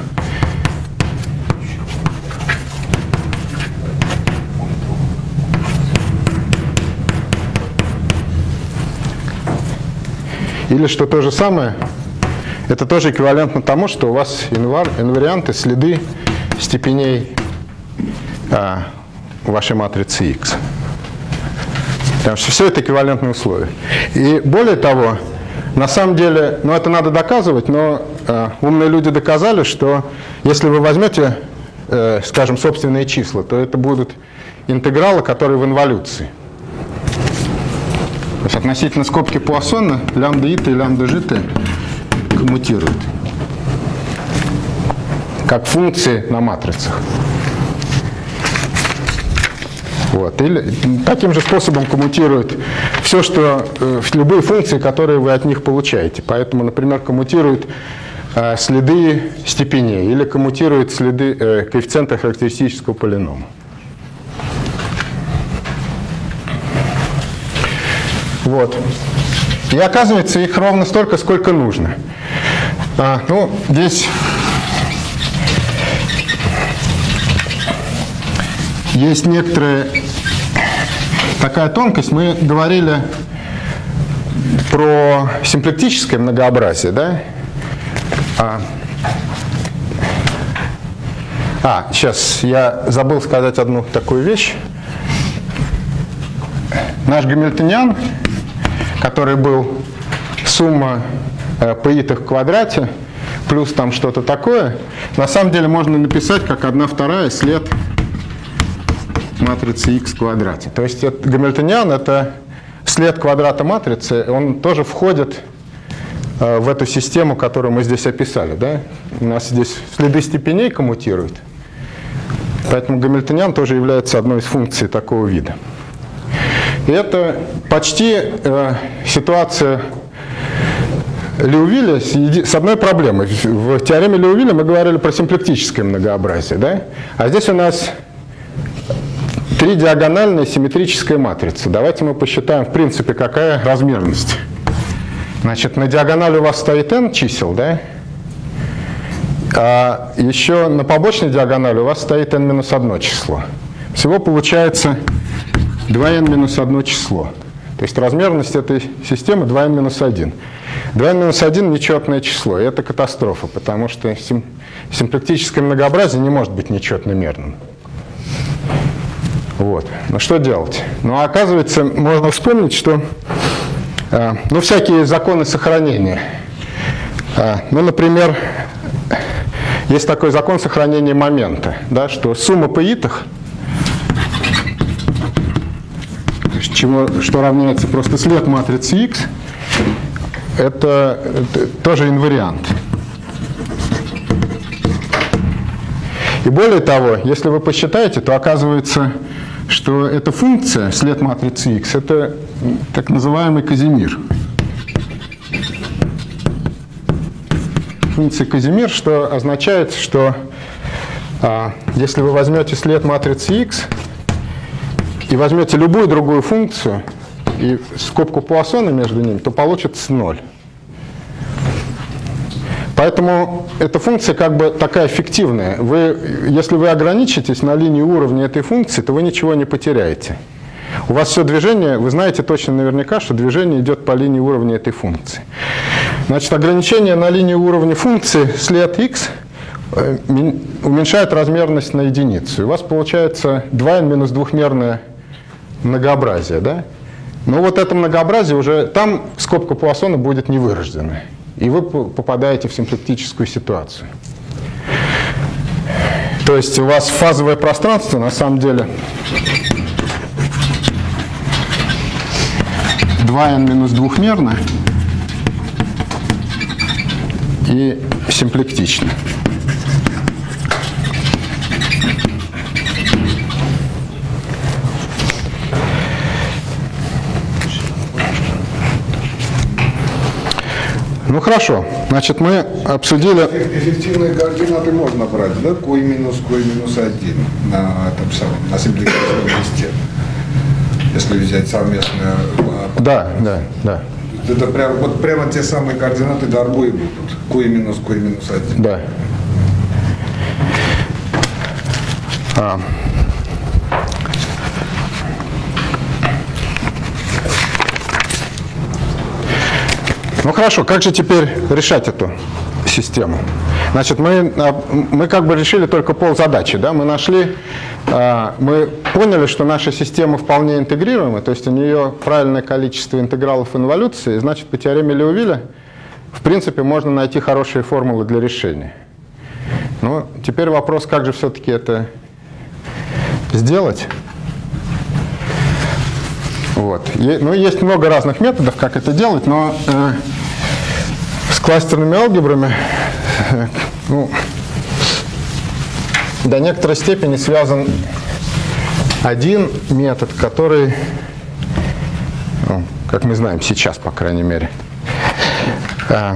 Или что то же самое, это тоже эквивалентно тому, что у вас инвар, инварианты, следы степеней а, вашей матрицы X. Потому что все это эквивалентные условия. И более того, на самом деле, ну это надо доказывать, но э, умные люди доказали, что если вы возьмете, э, скажем, собственные числа, то это будут интегралы, которые в инволюции. То есть относительно скобки Пуассона лямбда и и лямбда жт коммутируют как функции на матрицах. Вот. Или таким же способом коммутируют все, что, э, любые функции, которые вы от них получаете. Поэтому, например, коммутируют э, следы степеней или коммутируют следы э, коэффициента характеристического полинома. Вот. И оказывается, их ровно столько, сколько нужно. А, ну, здесь есть некоторая такая тонкость. Мы говорили про симплектическое многообразие, да? А, а, сейчас я забыл сказать одну такую вещь. Наш гамильтониан, который был сумма э, p-итых в квадрате, плюс там что-то такое, на самом деле можно написать как одна вторая след матрицы x в квадрате. То есть это, гамильтониан — это след квадрата матрицы, он тоже входит э, в эту систему, которую мы здесь описали. Да? У нас здесь следы степеней коммутируют, поэтому гамильтониан тоже является одной из функций такого вида. И это почти э, ситуация Леувиля с, с одной проблемой. В теореме Леувиля мы говорили про симплектическое многообразие, да? А здесь у нас тридиагональная симметрическая матрица. Давайте мы посчитаем, в принципе, какая размерность. Значит, на диагонали у вас стоит n чисел, да? А еще на побочной диагонали у вас стоит n минус одно число. Всего получается два эн минус одно число. То есть размерность этой системы два эн минус один. два эн минус один – нечетное число, и это катастрофа, потому что сим симплектическое многообразие не может быть нечетномерным. Вот. Ну что делать? Ну, оказывается, можно вспомнить, что э, ну, всякие законы сохранения. Э, ну, например, есть такой закон сохранения момента, да, что сумма p-итых, чему, что равняется просто след матрицы X, это, это тоже инвариант. И более того, если вы посчитаете, то оказывается, что эта функция, след матрицы X, это так называемый Казимир. Функция Казимир, что означает, что а, если вы возьмете след матрицы X и возьмете любую другую функцию и скобку Пуассона между ними, то получится ноль. Поэтому эта функция как бы такая фиктивная. Вы, если вы ограничитесь на линии уровня этой функции, то вы ничего не потеряете. У вас все движение, вы знаете точно наверняка, что движение идет по линии уровня этой функции. Значит, ограничение на линии уровня функции след x уменьшает размерность на единицу. И у вас получается два эн минус двухмерная многообразие, да? Но вот это многообразие уже, там скобка Пуассона будет невырожденной. И вы попадаете в симплектическую ситуацию. То есть у вас фазовое пространство на самом деле два эн минус двухмерно и симплектично. Ну хорошо, значит, мы обсудили... Эффективные координаты можно брать, да? Q минус Q минус один на этом самом, на симплектическом листе. Если взять совместное... Да, да, да. Это прямо, вот прямо те самые координаты Дарбо и будут. Q минус Q минус один. Да. А. Ну хорошо, как же теперь решать эту систему? Значит, мы, мы как бы решили только ползадачи, да? Мы нашли, мы поняли, что наша система вполне интегрируема, то есть у нее правильное количество интегралов инволюции, значит, по теореме Леувиля, в принципе, можно найти хорошие формулы для решения. Ну, теперь вопрос, как же все-таки это сделать? Вот. Ну, есть много разных методов, как это делать, но э, с кластерными алгебрами э, ну, до некоторой степени связан один метод, который, ну, как мы знаем сейчас, по крайней мере, э,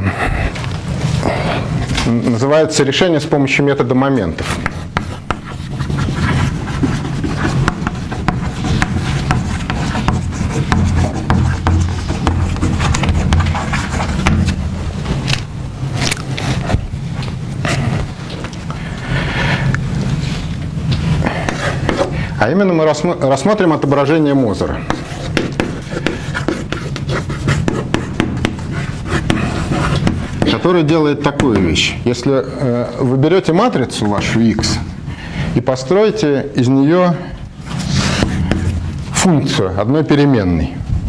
называется решение с помощью метода моментов. А именно мы рассмотрим отображение Мозера. Который делает такую вещь. Если э, вы берете матрицу вашу X и построите из нее функцию одной переменной.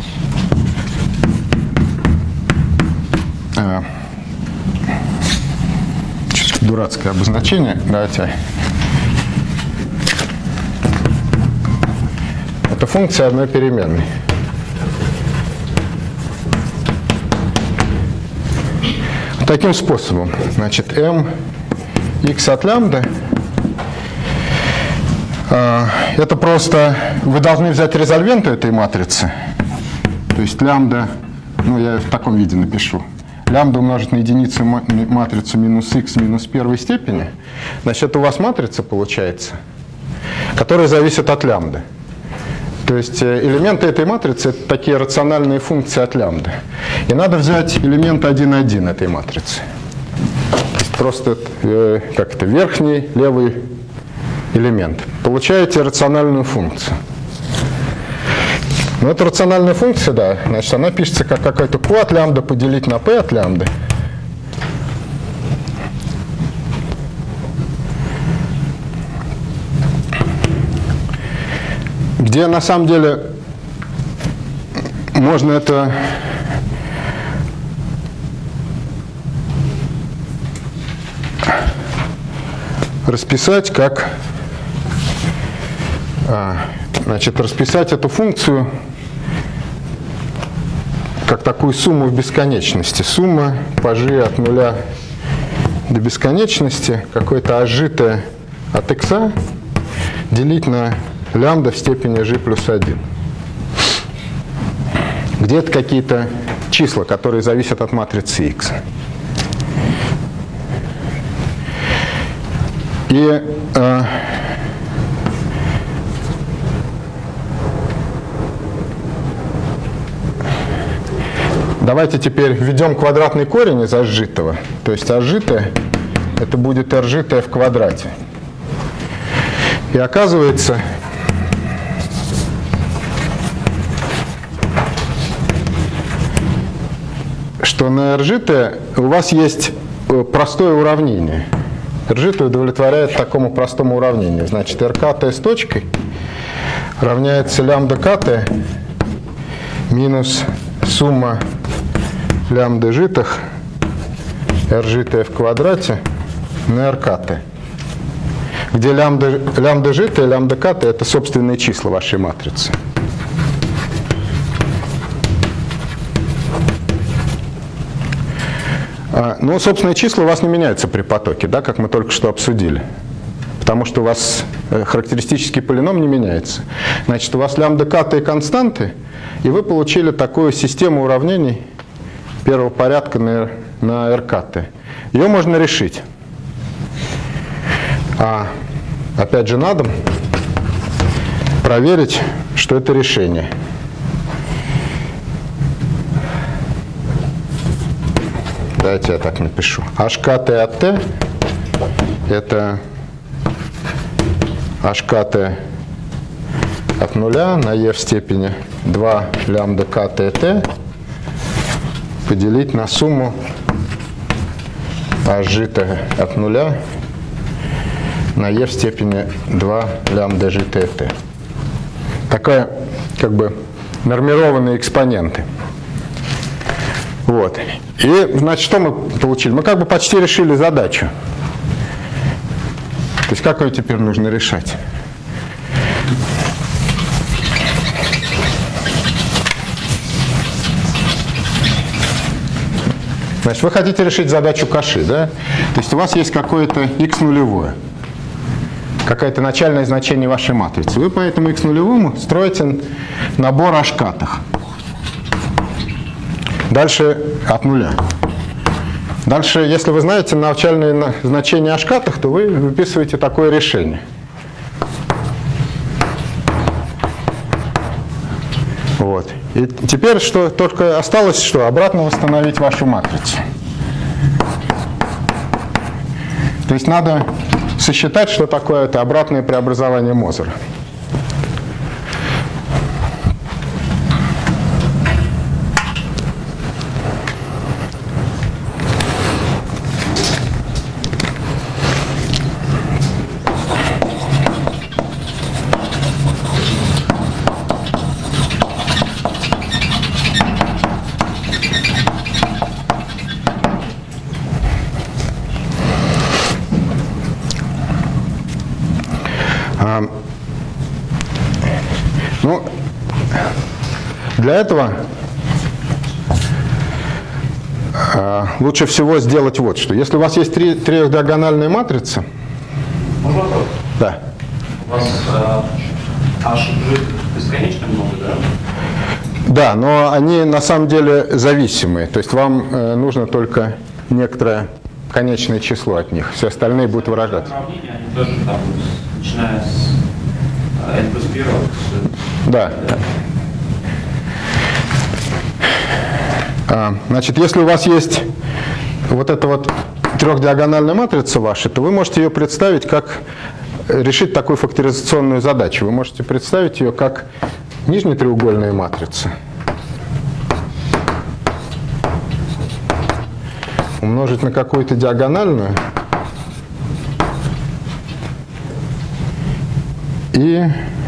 А, что-то дурацкое обозначение. Давайте. Это функция одной переменной. Таким способом, значит, m x от лямбда, э, это просто, вы должны взять резольвенту этой матрицы, то есть лямбда, ну я в таком виде напишу, лямбда умножить на единицу матрицу минус x минус первой степени, значит, у вас матрица получается, которая зависит от лямбды. То есть элементы этой матрицы – это такие рациональные функции от лямбды. И надо взять элемент один один этой матрицы. То есть просто э, как это, верхний левый элемент. Получаете рациональную функцию. Ну, эта рациональная функция, да, значит, она пишется как какой-то Q от лямбда поделить на P от лямбды. Где на самом деле можно это расписать как, значит, расписать эту функцию как такую сумму в бесконечности. Сумма по g от нуля до бесконечности, какое-то отжитое от x делить на лямбда в степени g плюс один. Где-то какие-то числа, которые зависят от матрицы x. И э, давайте теперь введем квадратный корень из отжитого. То есть отжитое это будет ржитое в квадрате. И оказывается, что на ржитое у вас есть простое уравнение. Ржитое удовлетворяет такому простому уравнению. Значит, РК Т с точкой равняется лямбда КТ минус сумма лямбда житых ржт в квадрате на РКТ, где лямбда, лямбда жт и лямбда КТ это собственные числа вашей матрицы. А, ну, собственные числа у вас не меняются при потоке, да, как мы только что обсудили. Потому что у вас характеристический полином не меняется. Значит, у вас лямбда КТ константы, и вы получили такую систему уравнений первого порядка на, на РКТ. Ее можно решить. А опять же надо проверить, что это решение. Давайте я так напишу. HKT от T это HKT от нуля на e в степени два лямбда КТ поделить на сумму HЖT от нуля на e в степени два лямбда жт. Такая как бы нормированные экспоненты. Вот. И, значит, что мы получили? Мы как бы почти решили задачу. То есть как ее теперь нужно решать? Значит, вы хотите решить задачу Каши, да? То есть у вас есть какое-то x нулевое, какое-то начальное значение вашей матрицы. Вы по этому x нулевому строите набор ашкатых. Дальше от нуля. Дальше, если вы знаете начальное значение ашкатых, то вы выписываете такое решение. Вот. И теперь что только осталось, что обратно восстановить вашу матрицу. То есть надо сосчитать, что такое это обратное преобразование Мозера. Ну, для этого э, лучше всего сделать вот что. Если у вас есть три трехдиагональная матрица. Можно вопрос? Да. У вас э, ошибок бесконечно много, да? Да, но они на самом деле зависимые. То есть вам э, нужно только некоторое конечное число от них. Все остальные будут вырождаться. Уравнения, они тоже там, начиная с э, n плюс первого. Да. А, значит, если у вас есть вот эта вот трехдиагональная матрица ваша, то вы можете ее представить как решить такую факторизационную задачу. Вы можете представить ее как нижнетреугольная матрица умножить на какую-то диагональную и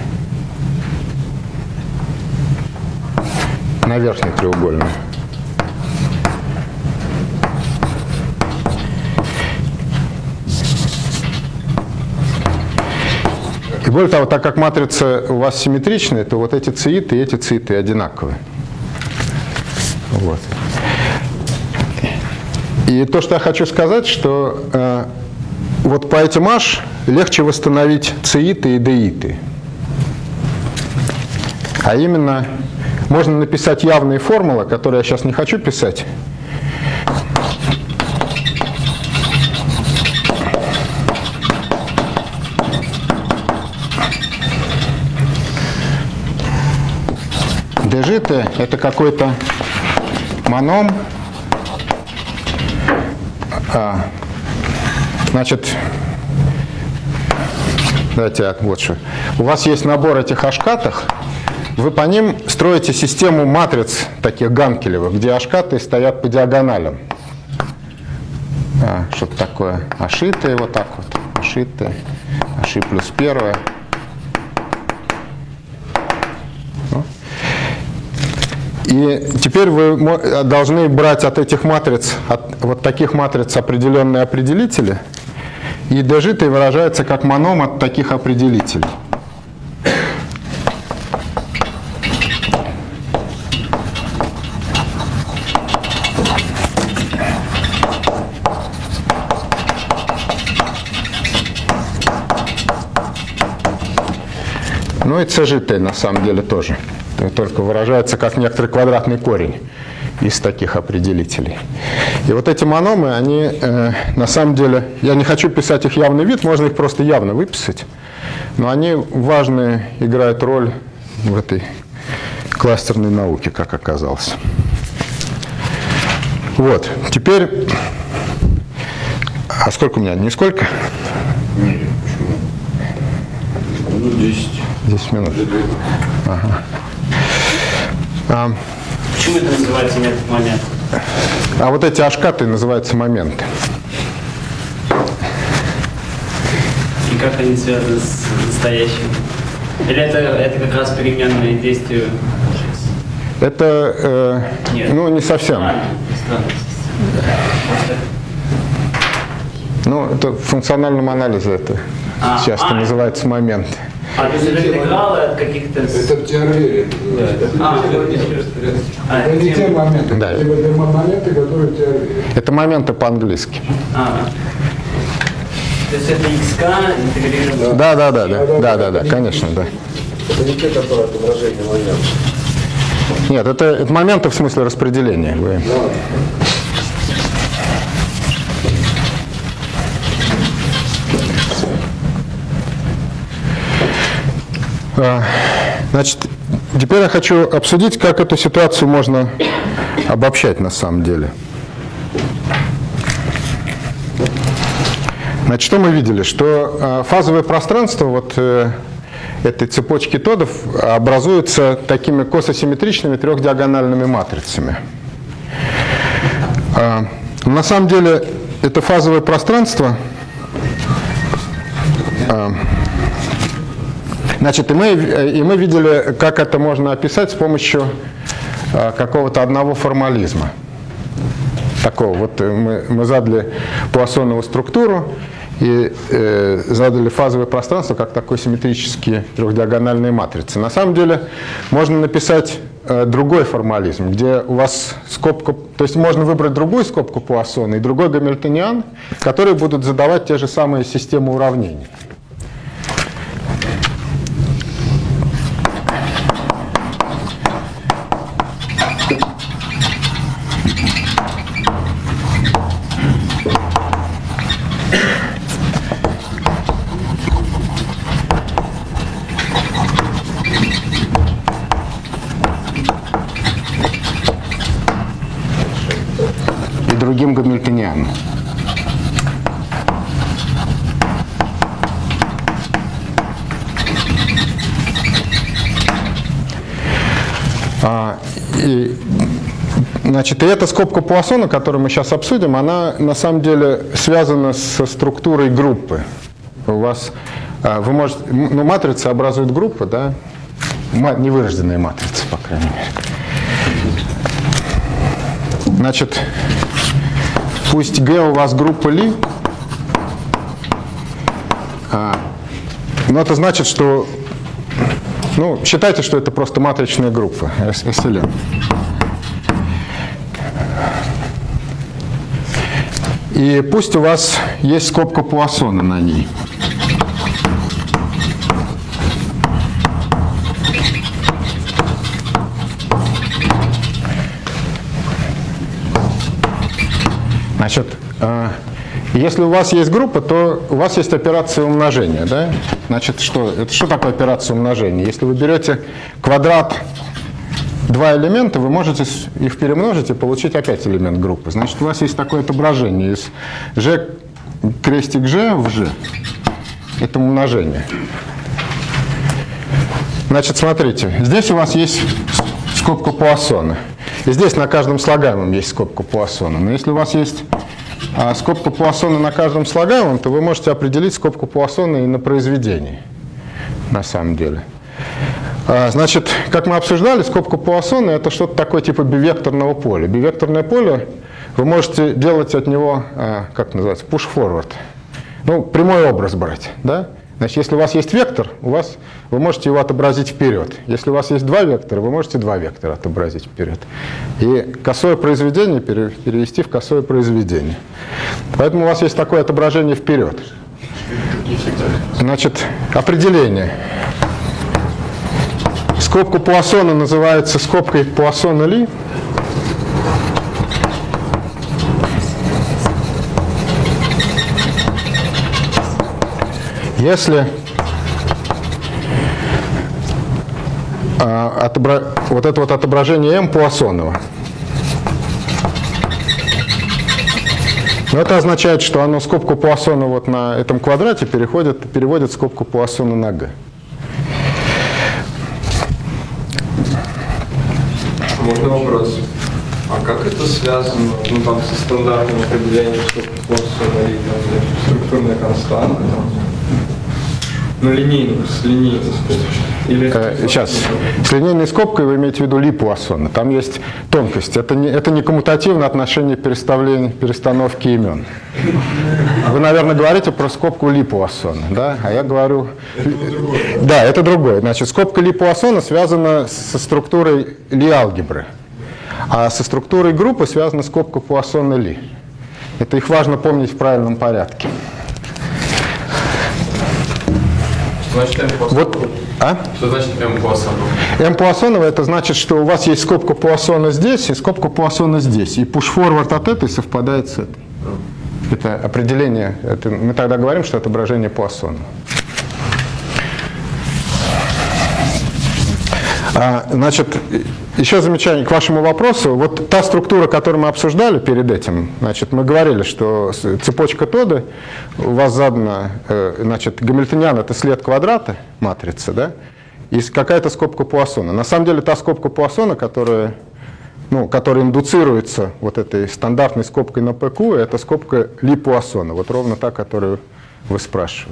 на верхнетреугольную. И более того, так как матрица у вас симметричная, то вот эти цииты и эти цииты одинаковые. Вот. И то, что я хочу сказать, что э, вот по этим H легче восстановить цииты и деиты. А именно, можно написать явные формулы, которые я сейчас не хочу писать. Дежиты – это какой-то моном. А, значит, давайте вот что. У вас есть набор этих ашкатых. Вы по ним строите систему матриц таких ганкелевых, где ашкаты стоят по диагоналям. А, что-то такое. Ашитые вот так вот. Ашитые. Аши плюс первое. И теперь вы должны брать от этих матриц, от вот таких матриц определенные определители, и дежитый выражается как моном от таких определителей. Ну и цжт на самом деле тоже. Только выражается как некоторый квадратный корень из таких определителей. И вот эти мономы, они э, на самом деле, я не хочу писать их явный вид, можно их просто явно выписать, но они важные, играют роль в этой кластерной науке, как оказалось. Вот, теперь, а сколько у меня? Нисколько? Нет, почему? Ну, десять. десять минут. Ага. А, Почему это называется метод момента? а вот эти ашкаты называются моменты. И как они связаны с настоящим? Или это, это как раз переменные действия? Это, э, Нет. ну, не совсем. А, странно. Ну, это в функциональном анализе это А, часто а. называется момент. А, то есть это интегралы от каких-то... Это в теории. А, а, Это не те тем- моменты, Да. это те моменты, которые в теории. Это моменты по-английски. а. То есть это xk интегрировано. Да, да, да, да, да, да, да, конечно, да. Это не те, которые отображение момента. Нет, это, это моменты в смысле распределения. Вы- А, Значит, теперь я хочу обсудить, как эту ситуацию можно обобщать на самом деле. Значит, что мы видели? Что э, фазовое пространство вот э, этой цепочки тодов образуется такими кососимметричными трехдиагональными матрицами. А, на самом деле это фазовое пространство, а, значит, и мы, и мы видели, как это можно описать с помощью а, какого-то одного формализма. Такого вот мы, мы задали Пуассонову структуру и э, задали фазовое пространство как такой симметрические трехдиагональные матрицы. На самом деле можно написать э, другой формализм, где у вас скобка, то есть можно выбрать другую скобку Пуассона и другой гамильтониан, которые будут задавать те же самые системы уравнений. Другим гамильтонианом. А, и, значит, и эта скобка Пуассона, которую мы сейчас обсудим, она на самом деле связана со структурой группы. У вас, а, вы можете, ну, матрицы образуют группы, да, невырожденные матрицы, по крайней мере. Значит, пусть G у вас группа Ли, а, но это значит, что, ну, считайте, что это просто матричная группа, эс эл эн. И пусть у вас есть скобка Пуассона на ней. Значит, если у вас есть группа, то у вас есть операция умножения. Да? Значит, что, это что такое операция умножения? Если вы берете квадрат два элемента, вы можете их перемножить и получить опять элемент группы. Значит, у вас есть такое отображение из g крестик g в g. Это умножение. Значит, смотрите, здесь у вас есть скобка Пуассона. И здесь на каждом слагаемом есть скобка Пуассона. Но если у вас есть а, скобка Пуассона на каждом слагаемом, то вы можете определить скобку Пуассона и на произведении, на самом деле. Значит, как мы обсуждали, скобка Пуассона – это что-то такое типа бивекторного поля. Бивекторное поле, вы можете делать от него, как называется, push-forward. Ну, прямой образ брать, да? Значит, если у вас есть вектор, у вас, вы можете его отобразить вперед. Если у вас есть два вектора, вы можете два вектора отобразить вперед. И косое произведение перевести в косое произведение. Поэтому у вас есть такое отображение вперед. Значит, определение. Скобка Пуассона называется скобкой Пуассона-Ли. Если а, отобра... вот это вот отображение М Пуассонова, но это означает, что оно скобку Пуассона вот на этом квадрате переходит, переводит скобку Пуассона на Г. Можно вопрос? А как это связано, ну, там, со стандартным определением скобки Пуассона или там, структурная константа? Ну, линейный, с линейной скобкой. Или э, сейчас. С линейной скобкой вы имеете в виду Ли Пуассона. Там есть тонкость. Это не, это не коммутативное отношение переставления, перестановки имен. Вы, наверное, говорите про скобку Ли Пуассона, да? А я говорю... Это другое. Да, это другое. Значит, скобка Ли Пуассона связана со структурой Ли-алгебры. А со структурой группы связана скобка Пуассона-Ли. Это их важно помнить в правильном порядке. Значит, М Пуассонова. Вот, а? Что значит М Пуассонова? М Пуассонова — это значит, что у вас есть скобка Пуассона здесь и скобка Пуассона здесь. И push-forward от этой совпадает с этой. Это определение. Это, мы тогда говорим, что это отображение Пуассона. А, значит, еще замечание к вашему вопросу. Вот та структура, которую мы обсуждали перед этим, значит, мы говорили, что цепочка Тодde у вас задана, значит, гамильтониан — это след квадрата матрицы, да, и какая-то скобка Пуассона. На самом деле та скобка Пуассона, которая, ну, которая индуцируется вот этой стандартной скобкой на пэ ку, это скобка Ли Пуассона, вот ровно та, которую вы спрашивали.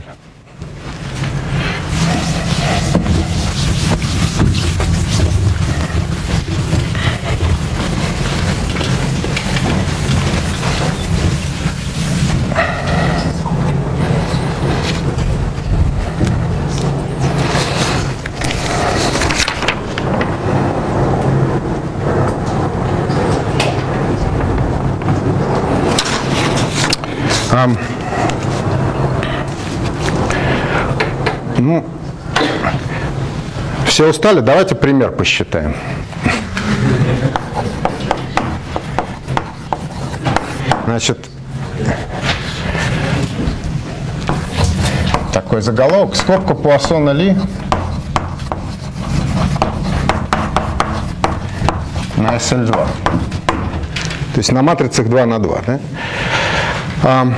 Ну, все устали? Давайте пример посчитаем. Значит, такой заголовок. Скобка Пуассона-Ли на эс эль два. То есть на матрицах два на два. Да? А,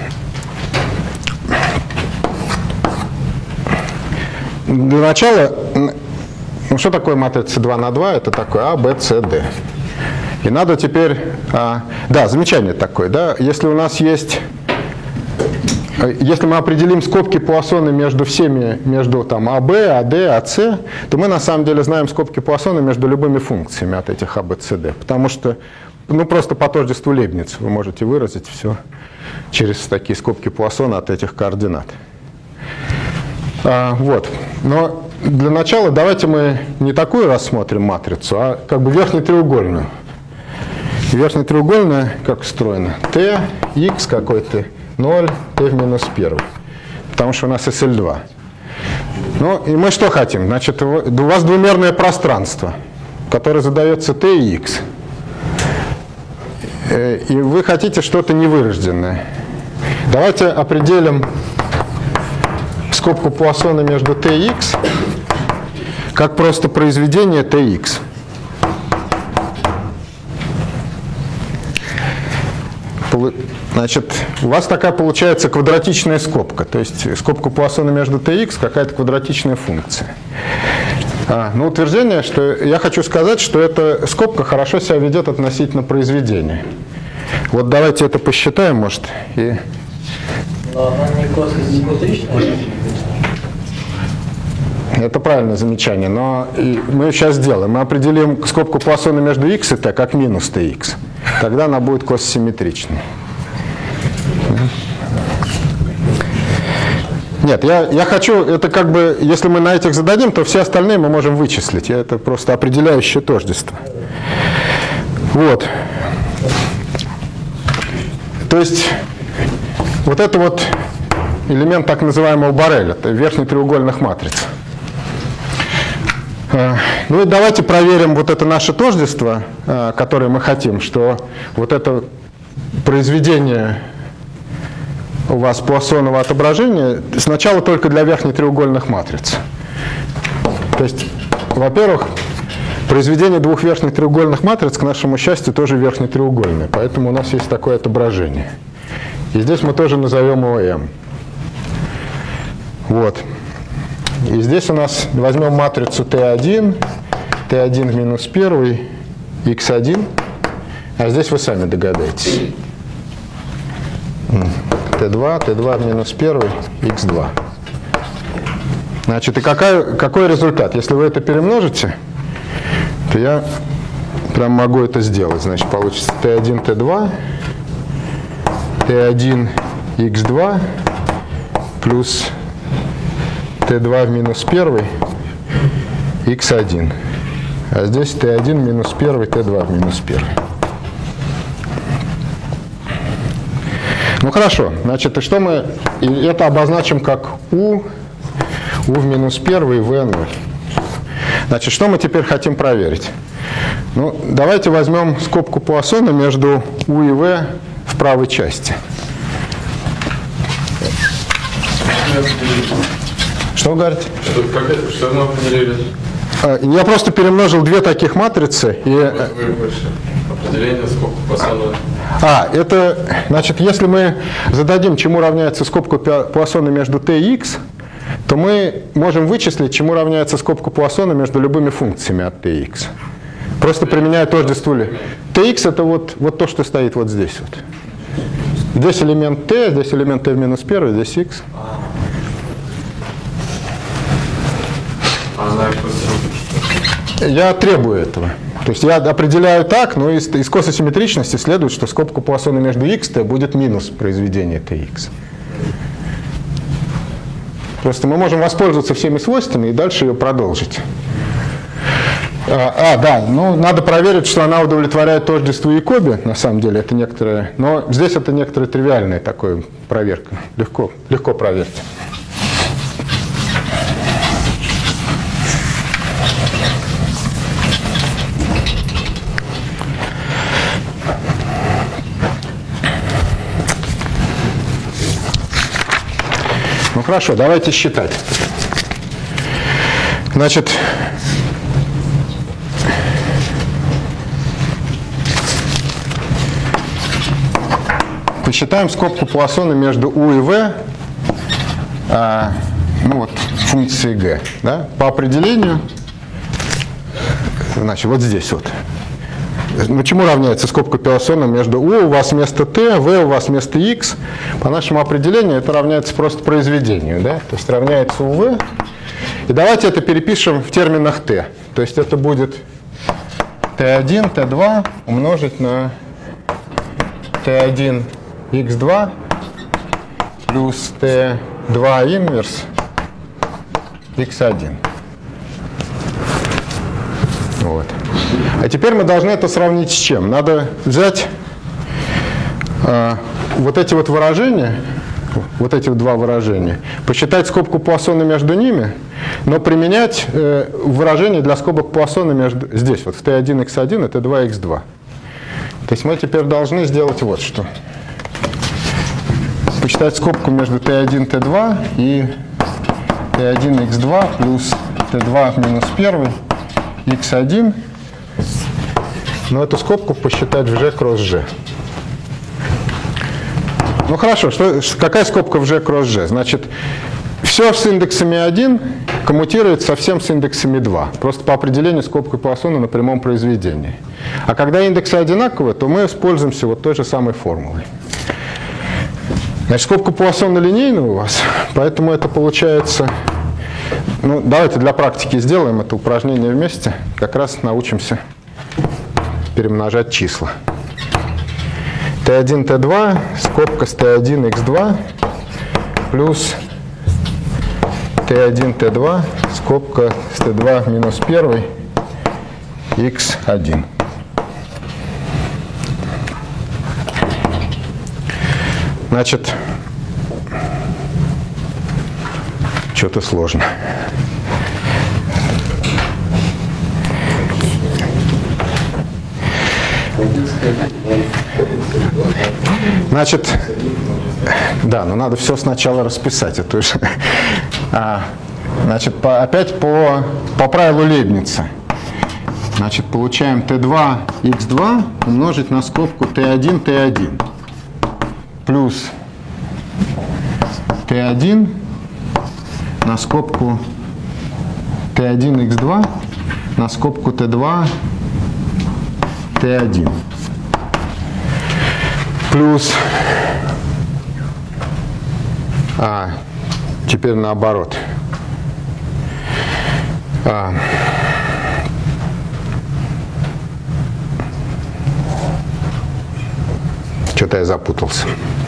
для начала, ну, что такое матрица два на два? Это такое А, Б, С, Д. И надо теперь... А, да, замечание такое. Да? Если у нас есть... Если мы определим скобки Пуассона между всеми, между там АБ, АД, АС, то мы на самом деле знаем скобки Пуассона между любыми функциями от этих А, Б, С, Д. Потому что, ну, просто по тождеству Лейбница вы можете выразить все через такие скобки Пуассона от этих координат. А, вот. Но для начала давайте мы не такую рассмотрим матрицу, а как бы верхнетреугольную. Верхнетреугольная как устроена? Т, Х какой-то, ноль, Т в минус один. Потому что у нас эс эль два. Ну, и мы что хотим? Значит, у вас двумерное пространство, которое задается Т и Х. И вы хотите что-то невырожденное. Давайте определим скобку Пуассона между Т и Х как просто произведение Т и Х. Значит, у вас такая получается квадратичная скобка. То есть скобка Пуассона между Т и Х какая-то квадратичная функция. А, ну, утверждение, что я хочу сказать, что эта скобка хорошо себя ведет относительно произведения. Вот давайте это посчитаем, может. И... Но она не космометричная. Это правильное замечание, но мы сейчас сделаем. Мы определим скобку Пуассона между x и t как минус tx. Тогда она будет кососимметричной. Нет, я, я хочу, это как бы, если мы на этих зададим, то все остальные мы можем вычислить. Это просто определяющее тождество. Вот. То есть, вот это вот элемент так называемого Борреля, это верхнетреугольных матриц. Ну и давайте проверим вот это наше тождество, которое мы хотим, что вот это произведение у вас Пуассонова отображения сначала только для верхнетреугольных матриц. То есть, во-первых, произведение двух верхних треугольных матриц, к нашему счастью, тоже верхнетреугольное, поэтому у нас есть такое отображение. И здесь мы тоже назовем его M. Вот. И здесь у нас возьмем матрицу Т один, Т один в минус один, икс один, а здесь вы сами догадаетесь. Т два, Т два в минус один, икс два. Значит, и какая, какой результат? Если вы это перемножите, то я прям могу это сделать. Значит, получится Т один, Т два, Т один, икс два плюс Т два в минус один, икс один. А здесь Т один минус один, Т два в минус один. Ну хорошо, значит, и что мы, и это обозначим как U, U в минус один и V ноль. Значит, что мы теперь хотим проверить? Ну, давайте возьмем скобку Пуассона между U и V в правой части. Что вы говорите? Что, как это, что мы определили? Я просто перемножил две таких матрицы. И... Определение скобки Пуассона. А, это, значит, если мы зададим, чему равняется скобка Пуассона между t и x, то мы можем вычислить, чему равняется скобка Пуассона между любыми функциями от t и x. Просто применяя тождество. Tx это вот, вот то, что стоит вот здесь вот. Здесь элемент t, здесь элемент t в минус один, здесь x. Я требую этого. То есть я определяю так, но из, из кососимметричности следует, что скобка Пуассона между x и t будет минус произведения tx. Просто мы можем воспользоваться всеми свойствами и дальше ее продолжить. А, а, да, ну надо проверить, что она удовлетворяет тождеству Якоби, на самом деле, это некоторое, но здесь это некоторая тривиальная такая проверка. Легко, легко проверить. Ну хорошо, давайте считать. Значит, посчитаем скобку Пуассона между U и V, а, ну вот, функции g. Да? По определению, значит, вот здесь вот. Ну, чему равняется скобка Пуассона между U у вас вместо t, V у вас вместо x? По нашему определению это равняется просто произведению, да? То есть равняется у V. И давайте это перепишем в терминах t. То есть это будет Т один, Т два умножить на Т один, икс два плюс Т два инверс икс один. Вот. А теперь мы должны это сравнить с чем? Надо взять э, вот эти вот выражения, вот эти вот два выражения, посчитать скобку Пуассона между ними, но применять э, выражение для скобок Пуассона между, здесь, вот в Т один, икс один и Т два, икс два. То есть мы теперь должны сделать вот что. Посчитать скобку между Т один, Т два и Т один, икс два плюс Т два минус один, икс один. Но эту скобку посчитать в G кросс G. Ну хорошо, что, какая скобка в G кросс G? Значит, все с индексами один коммутирует совсем с индексами два. Просто по определению скобкой Пуассона на прямом произведении. А когда индексы одинаковые, то мы используемся вот той же самой формулой. Значит, скобка Пуассона линейная у вас, поэтому это получается Ну, давайте для практики сделаем это упражнение вместе. Как раз научимся перемножать числа. тэ один, тэ два, скобка с тэ один, икс два, плюс тэ один, тэ два, скобка с тэ два минус один, икс один. Значит, что-то сложно. Значит, да, но надо все сначала расписать. Это уже. А, значит, по, опять по, по правилу Лейбница. Значит, получаем тэ два икс два умножить на скобку тэ один, тэ один. Плюс тэ один на скобку тэ один, икс два на скобку тэ два, тэ один. Плюс, а, теперь наоборот. А, что-то я запутался.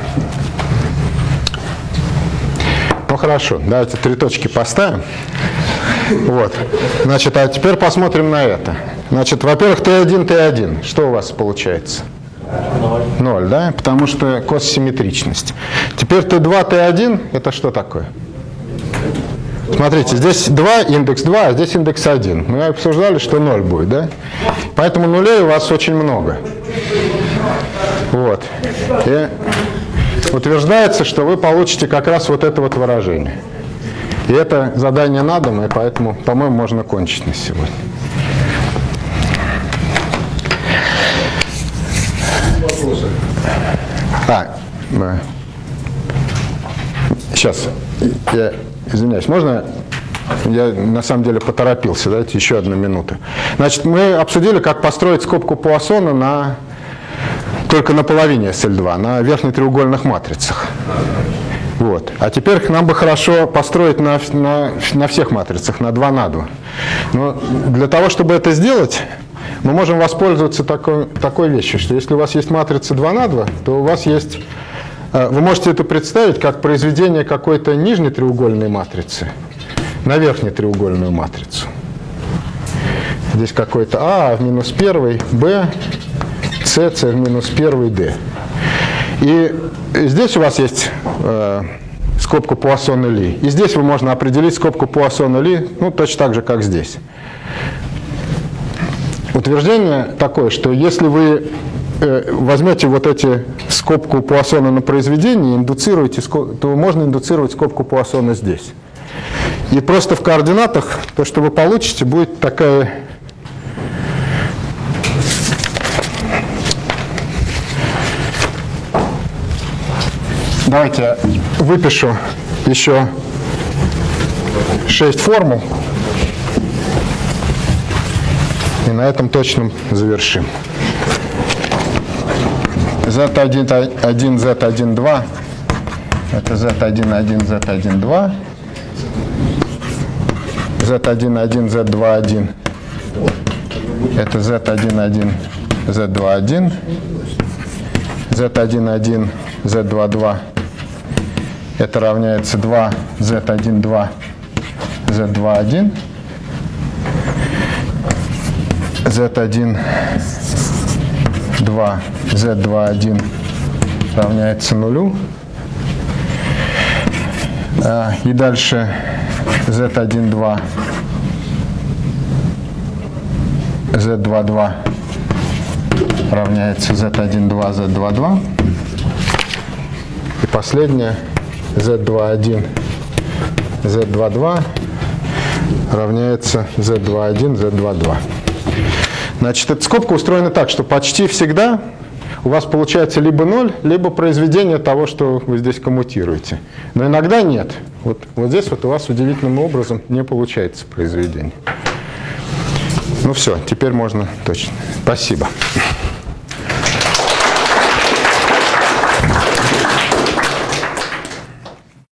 Ну хорошо, давайте три точки поставим. Вот. Значит, а теперь посмотрим на это. Значит, во-первых, тэ один, тэ один. Что у вас получается? ноль, да? Потому что косимметричность. Теперь тэ два, тэ один. Это что такое? Смотрите, здесь два, индекс два, а здесь индекс один. Мы обсуждали, что ноль будет, да? Поэтому нулей у вас очень много. Вот. И утверждается, что вы получите как раз вот это вот выражение. И это задание на дом, и поэтому, по-моему, можно кончить на сегодня. Вопросы? А, да. Сейчас, я извиняюсь, можно? Я на самом деле поторопился, дайте еще одну минуту. Значит, мы обсудили, как построить скобку Пуассона на, только на половине эс эл два, на верхнетреугольных матрицах. Вот. А теперь нам бы хорошо построить на, на, на всех матрицах, на два на два. Но для того, чтобы это сделать, мы можем воспользоваться такой, такой вещью, что если у вас есть матрица два на два, то у вас есть... Вы можете это представить как произведение какой-то нижней треугольной матрицы на верхнетреугольную матрицу. Здесь какой-то А в минус один, Б, С, С в минус один, Д. И здесь у вас есть э, скобка Пуассона-Ли. И здесь вы можно определить скобку Пуассона-Ли, ну, точно так же, как здесь. Утверждение такое, что если вы э, возьмете вот эти скобку Пуассона на произведение, индуцируете, то можно индуцировать скобку Пуассона здесь. И просто в координатах то, что вы получите, будет такая... Давайте я выпишу еще шесть формул. И на этом точно завершим. зет один, зет один, два. Это зет один, один, зет один, два. зет один, один, зет два, один. Это зет один, один, зет два, один. зет один, один, зет два, два. Это равняется два, зет один, два, зет два, один. зет один, два, зет два, один равняется нулю. И дальше зет один, два, зет два, два равняется зет один, два, зет два, два. И последнее зет два, один, зет два, два равняется зет два, один, зет два, два. Значит, эта скобка устроена так, что почти всегда у вас получается либо ноль, либо произведение того, что вы здесь коммутируете. Но иногда нет. Вот, вот здесь вот у вас удивительным образом не получается произведение. Ну все, теперь можно точно. Спасибо.